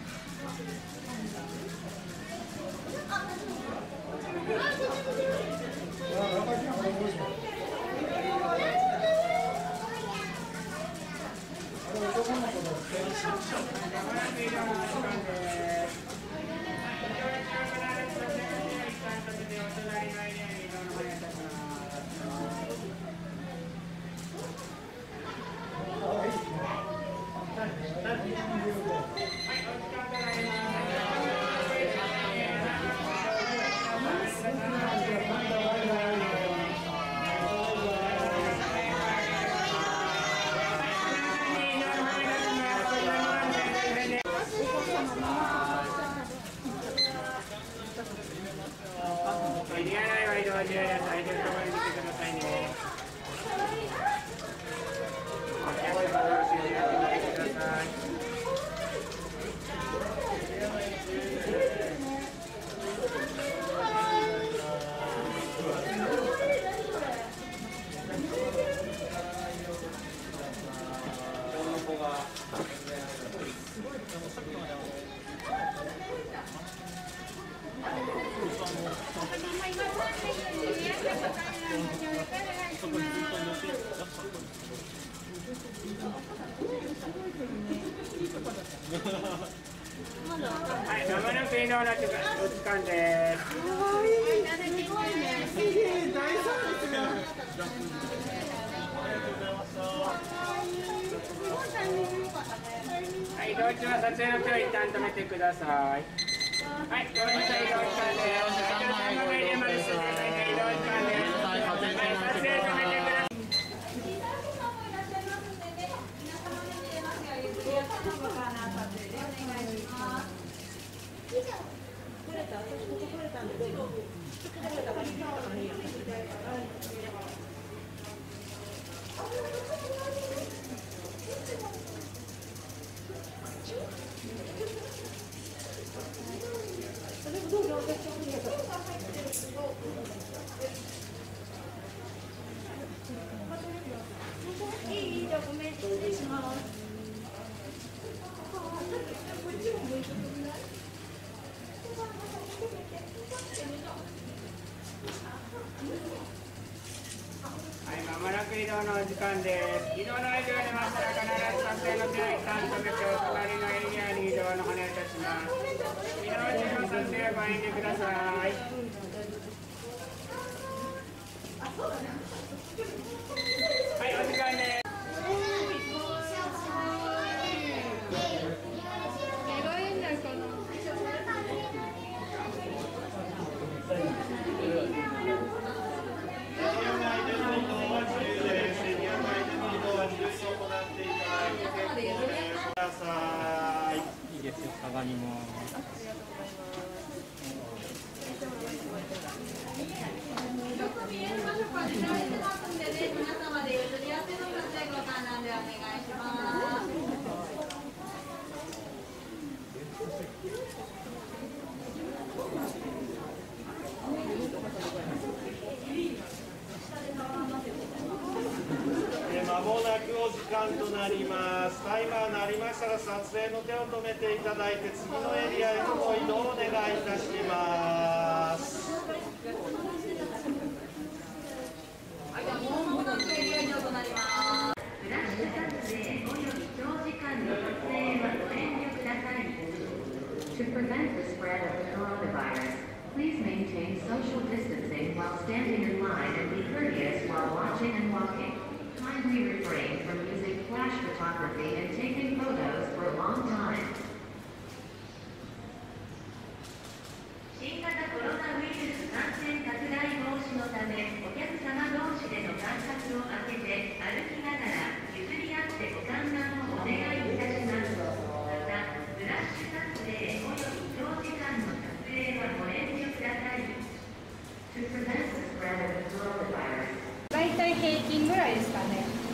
はい、まもなく移動のお時間です。はい、移動中は撮影の手を一旦止めてください。はい、ごめんなさい、移動時間です。はい、さんばんめエリアまで進んでいただいて移動時間です。はい、撮影止めてください。いい、じゃあごめん、失礼します。はい、まもなく移動のお時間です。移動の合図が出ましたら必ず撮影の手を一旦止めてお隣のエリアに移動のお願いいたします。移動中の撮影はご遠慮ください。はい、お時間です。 いいですよ、鏡も。 よく見える場所から出られてますんでね、皆様で譲り合っての撮影ご観覧でお願いします。 まもなくお時間となります。タイマー鳴りましたら撮影の手を止めていただいて次のエリアへのご移動をお願いいたします。 はい、ではもう間もなくエリア移動となります。 フラッシュ撮影および長時間の撮影はご遠慮ください。To prevent the spread of the coronavirus, please maintain social distancing while standing in line and be courteous while watching and walking. Kindly refrain from using flash photography and taking photos for a long time. 新型コロナウイルス感染拡大防止のため、お客様同士での間隔を空けて歩きながら譲り合ってご観覧をお願いいたします。また、フラッシュ撮影および長時間の撮影はご遠慮ください。To prevent the spread of the coronavirus. だいたい平均ぐらいですかね。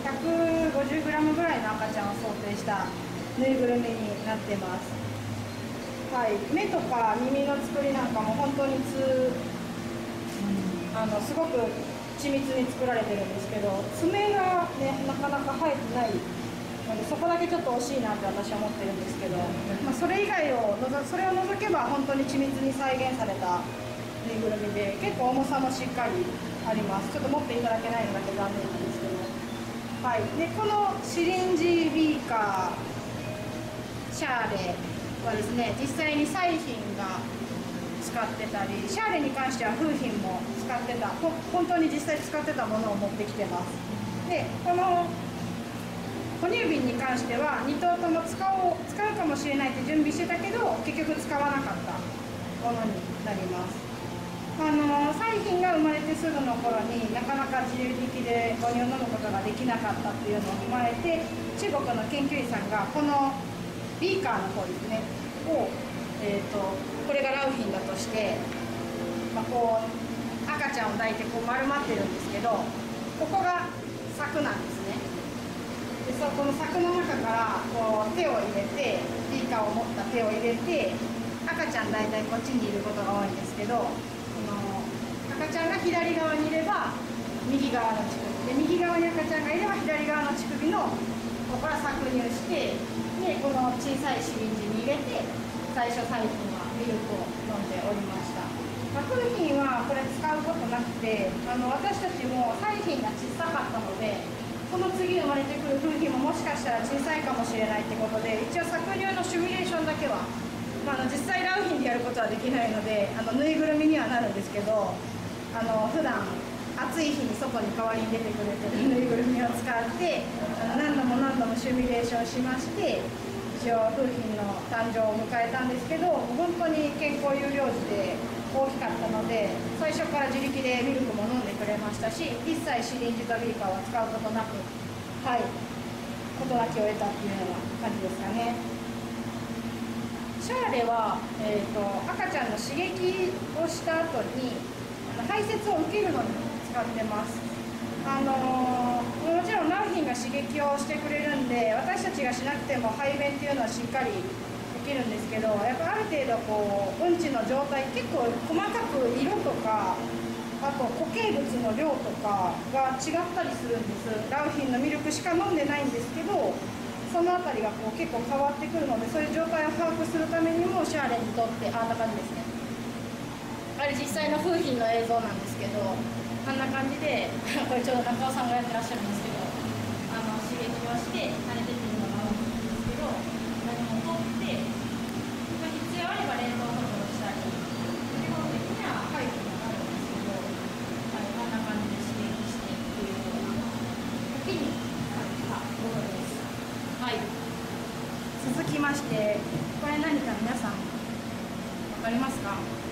ひゃくごじゅうグラム ぐらいの赤ちゃんを想定したぬいぐるみになってます。はい、目とか耳の作りなんかも本当につあのすごく緻密に作られてるんですけど、爪がねなかなか生えてないので、そこだけちょっと惜しいなって私は思ってるんですけど、まあ、それ以外をそれを除けば本当に緻密に再現されたぬいぐるみで、結構重さもしっかりあります。ちょっと持っていただけないのだけ残念なんですけど、はい、でこのシリンジビーカーシャーレはですね、実際に彩浜が使ってたり、シャーレに関しては楓浜も使ってた、本当に実際使ってたものを持ってきてます。でこの哺乳瓶に関してはに頭とも使おう使うかもしれないって準備してたけど、結局使わなかったものになります。あの彩浜が生まれてすぐの頃になかなか自力で母乳を飲むことができなかったっていうのを踏まえて、中国の研究員さんがこのビーカーの方ですねを、えー、とこれがラウヒンだとして、まあ、こう赤ちゃんを抱いてこう丸まってるんですけど、ここが柵なんですね。でそこの柵の中からこう手を入れて、ビーカーを持った手を入れて、赤ちゃん大体こっちにいることが多いんですけど、赤ちゃんが左側にいれば右側の乳首で、右側に赤ちゃんがいれば左側の乳首のここから搾乳して、でこの小さいシリンジに入れて、最初彩浜はミルクを飲んでおりました。まあ、楓浜はこれ使うことなくて、あの私たちも彩浜が小さかったので、その次生まれてくる楓浜ももしかしたら小さいかもしれないってことで、一応搾乳のシミュレーションだけは、まあ、あの実際ラウヒンでやることはできないので、あのぬいぐるみにはなるんですけど、あの普段暑い日に外に代わりに出てくれてるぬいぐるみを使ってあの何度も何度もシミュレーションしまして、一応楓浜の誕生を迎えたんですけど、本当に健康有料児で大きかったので、最初から自力でミルクも飲んでくれましたし、一切シリンジとビーカーは使うことなく、はい、事なきを得たっていうような感じですかね。シャーレは、えーと、赤ちゃんの刺激をした後に排泄を受けるのに使ってます。あのー、もちろんラウヒンが刺激をしてくれるんで、私たちがしなくても排便っていうのはしっかりできるんですけど、やっぱある程度こううんちの状態、結構細かく色とか、あと固形物の量とかが違ったりするんです。ラウヒンのミルクしか飲んでないんですけど、そのあたりがこう結構変わってくるので、そういう状態を把握するためにもシャーレにとってあんな感じですね。あれ実際の楓浜の映像なんですけど、あんな感じでこれちょうど中尾さんがやってらっしゃるんですけど、あの刺激をして慣れてくるのが多いんですけど、何も取って、まあ、必要あれば冷凍保存したり、基本的には廃棄になるんですけど、はい、こんな感じで刺激してっていうような時に感じたものです。はい、続きまして、これ何か皆さん分かりますか？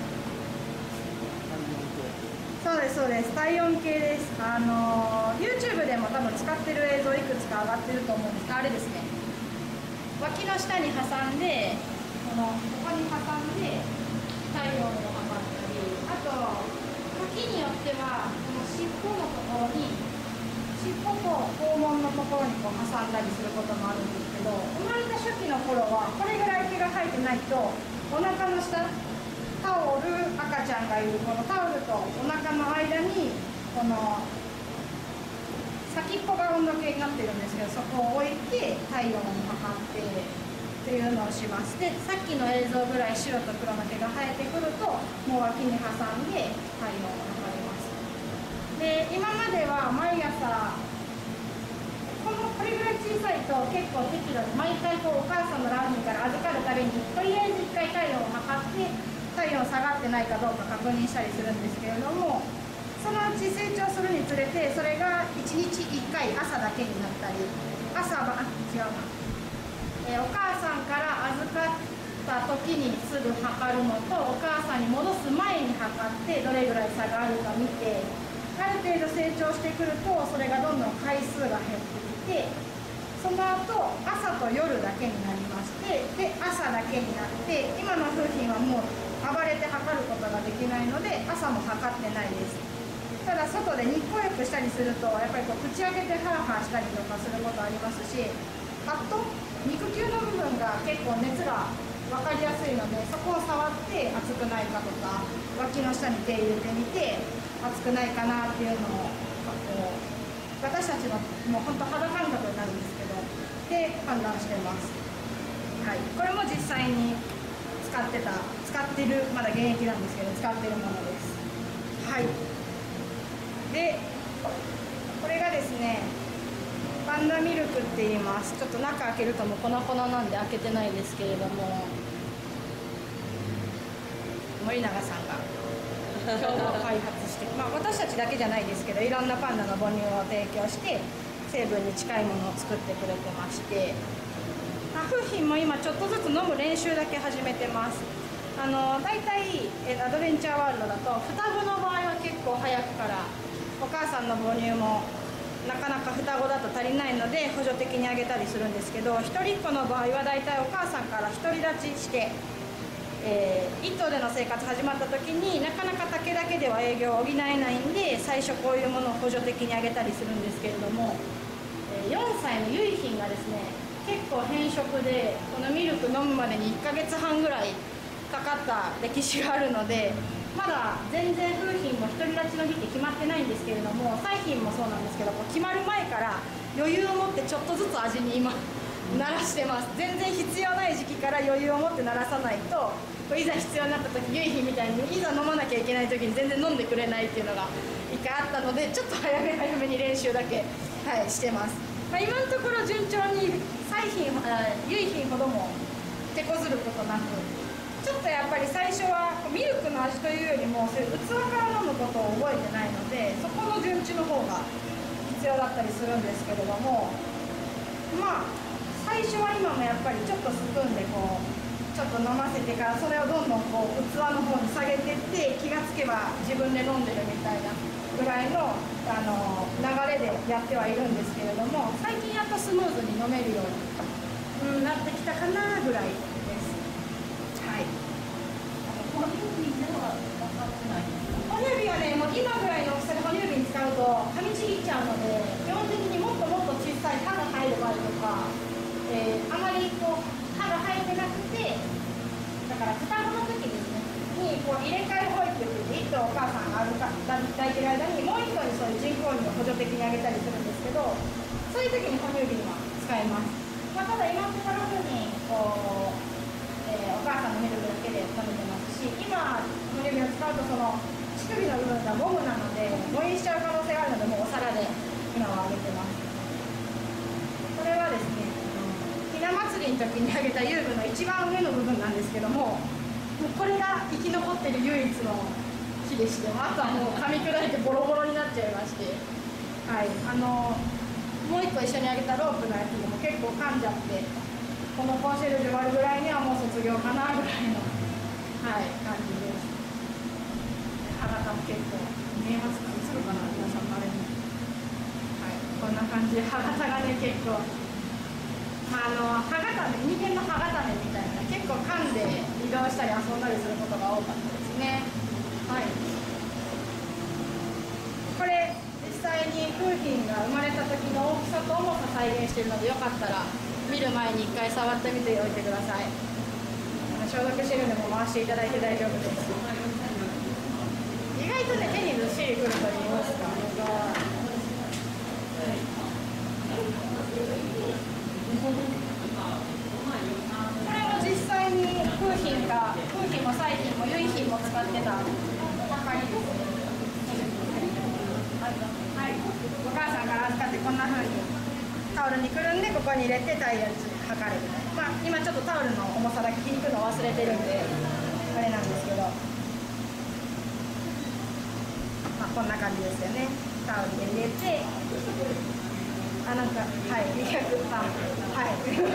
そうですそうです、体温計です。あの YouTube でも多分使ってる映像いくつか上がってると思うんですが、あれですね、脇の下に挟んで、このここに挟んで体温を測ったり、あと時によってはこの尻尾のところに、尻尾と肛門のところにこう挟んだりすることもあるんですけど、生まれた初期の頃はこれぐらい毛が生えてないと、お腹の下、タオル、赤ちゃんがいるこのタオルとお腹の間にこの先っぽが温度計になってるんですけど、そこを置いて体温を測ってっていうのをします。で、さっきの映像ぐらい白と黒の毛が生えてくると、もう脇に挟んで体温を測ります。で、今までは毎朝このこれぐらい小さいと結構適度に毎回こうお母さんのラウヒンから預かるたびにとりあえずいっかい体温を測って体温下がってないかどうか確認したりするんですけれども、そのうち成長するにつれてそれがいちにちいっかい朝だけになったり、朝はあ違うな、えー、お母さんから預かった時にすぐ測るのと、お母さんに戻す前に測ってどれぐらい差があるか見て、ある程度成長してくるとそれがどんどん回数が減ってきて、その後朝と夜だけになりまして、で朝だけになって、今の楓浜はもう暴れて測ることができないので朝も測ってないです。 ただ外で日光浴したりするとやっぱりこう口開けてハラハラしたりとかすることありますし、パッと肉球の部分が結構熱が分かりやすいので、そこを触って熱くないかとか、脇の下に手入れてみて熱くないかなっていうのをこう私たちのもう本当肌感覚になるんですけどで判断してます。はい、これも実際に使ってた使ってるまだ現役なんですけど使ってるものです。はい。でこれがですねパンダミルクって言います。ちょっと中開けるともう粉々なんで開けてないですけれども、森永さんが共同開発して、まあ、私たちだけじゃないですけどいろんなパンダの母乳を提供して成分に近いものを作ってくれてまして、楓浜も今ちょっとずつ飲む練習だけ始めてます。あの大体アドベンチャーワールドだと双子の場合は結構早くからお母さんの母乳もなかなか双子だと足りないので補助的にあげたりするんですけど、一人っ子の場合は大体お母さんから独り立ちして、えー、一頭での生活始まった時になかなか竹だけでは営業を補えないんで最初こういうものを補助的にあげたりするんですけれども、よんさいの結浜がですね結構偏食でこのミルク飲むまでにいっかげつはんぐらいかかった歴史があるので、まだ全然楓浜も独り立ちの日って決まってないんですけれども、彩浜もそうなんですけど決まる前から余裕を持ってちょっとずつ味に今慣らしてます。全然必要ない時期から余裕を持って慣らさないといざ必要になった時結浜みたいにいざ飲まなきゃいけない時に全然飲んでくれないっていうのが一回あったので、ちょっと早め早めに練習だけ、はい、してます。まあ、今のところ順調に彩浜結浜ほども手こずることなく、ちょっとやっぱり最初はミルクの味というよりもそういう器から飲むことを覚えてないのでそこの順知の方が必要だったりするんですけれども、まあ最初は今もやっぱりちょっとスプーンでこうちょっと飲ませてからそれをどんどんこう器の方に下げていって気がつけば自分で飲んでるみたいなぐらいの、あの流れでやってはいるんですけれども、最近やっとスムーズに飲めるように、うん、なってきたかなぐらいです。はい。哺乳瓶はね、もう今ぐらいの大きさで哺乳瓶使うと噛みちぎっちゃうので、基本的にもっともっと小さい歯が入る場合とか、えー、あまりこう歯が入ってなくて、だから双子の時ですねにこう入れ替え保育って言っていっ頭お母さんが歩か抱いてる間にもういっ頭にそういう人工乳を補助的にあげたりするんですけど、そういう時に哺乳瓶は使えます。まあ、ただ今のところにこう、えー、お母さんのミルクだけで食べてますし、今哺乳瓶を使うとその乳首の部分がゴムなので誤飲しちゃう可能性があるので、もうお皿で今はあげてます。これはですね、ひな祭りの時にあげた遊具の一番上の部分なんですけども、もうこれが生き残ってる唯一の木でして、あとはもう噛み砕いてボロボロになっちゃいまして、はい、あのもう一個一緒にあげたロープのやつでも結構噛んじゃって、このコンシェルジュ終わるぐらいにはもう卒業かなぐらいの、はい、感じです。歯型も結構見えますか、映るかな皆さんのあれに、はい、こんな感じで歯型がね結構、まあ、あの歯型ね、人間の歯型ねみたいな結構噛んで移動したり遊んだりすることが多かったですね。はい、これ実際に楓浜が生まれた時の大きさと重さ再現しているので、よかったら見る前に一回触ってみておいてください。消毒シールでも回していただいて大丈夫です。意外とね手にずっしりくると言いますか、これも実際に楓浜が楓浜も彩浜も結浜も使ってたおかりですね。はい、お母さんから預かってこんな風にタオルにくるんでここに入れて体温値測れる、まあ、今ちょっとタオルの重さだけ引くの忘れてるんであれなんですけど、まあ、こんな感じですよね。タオルで入れて、あ、なんか、はい、にひゃくパン、はい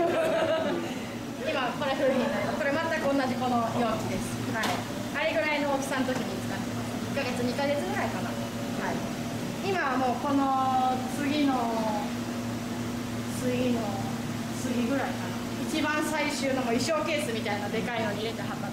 今これ楓浜だけど、これ全く同じこの容器です。はい、あれぐらいの大きさの時に使ってます。いっかげつにかげつぐらいかな。はい、今はもうこの次の次の次ぐらいかな、一番最終のもう衣装ケースみたいなでかいのに入れて測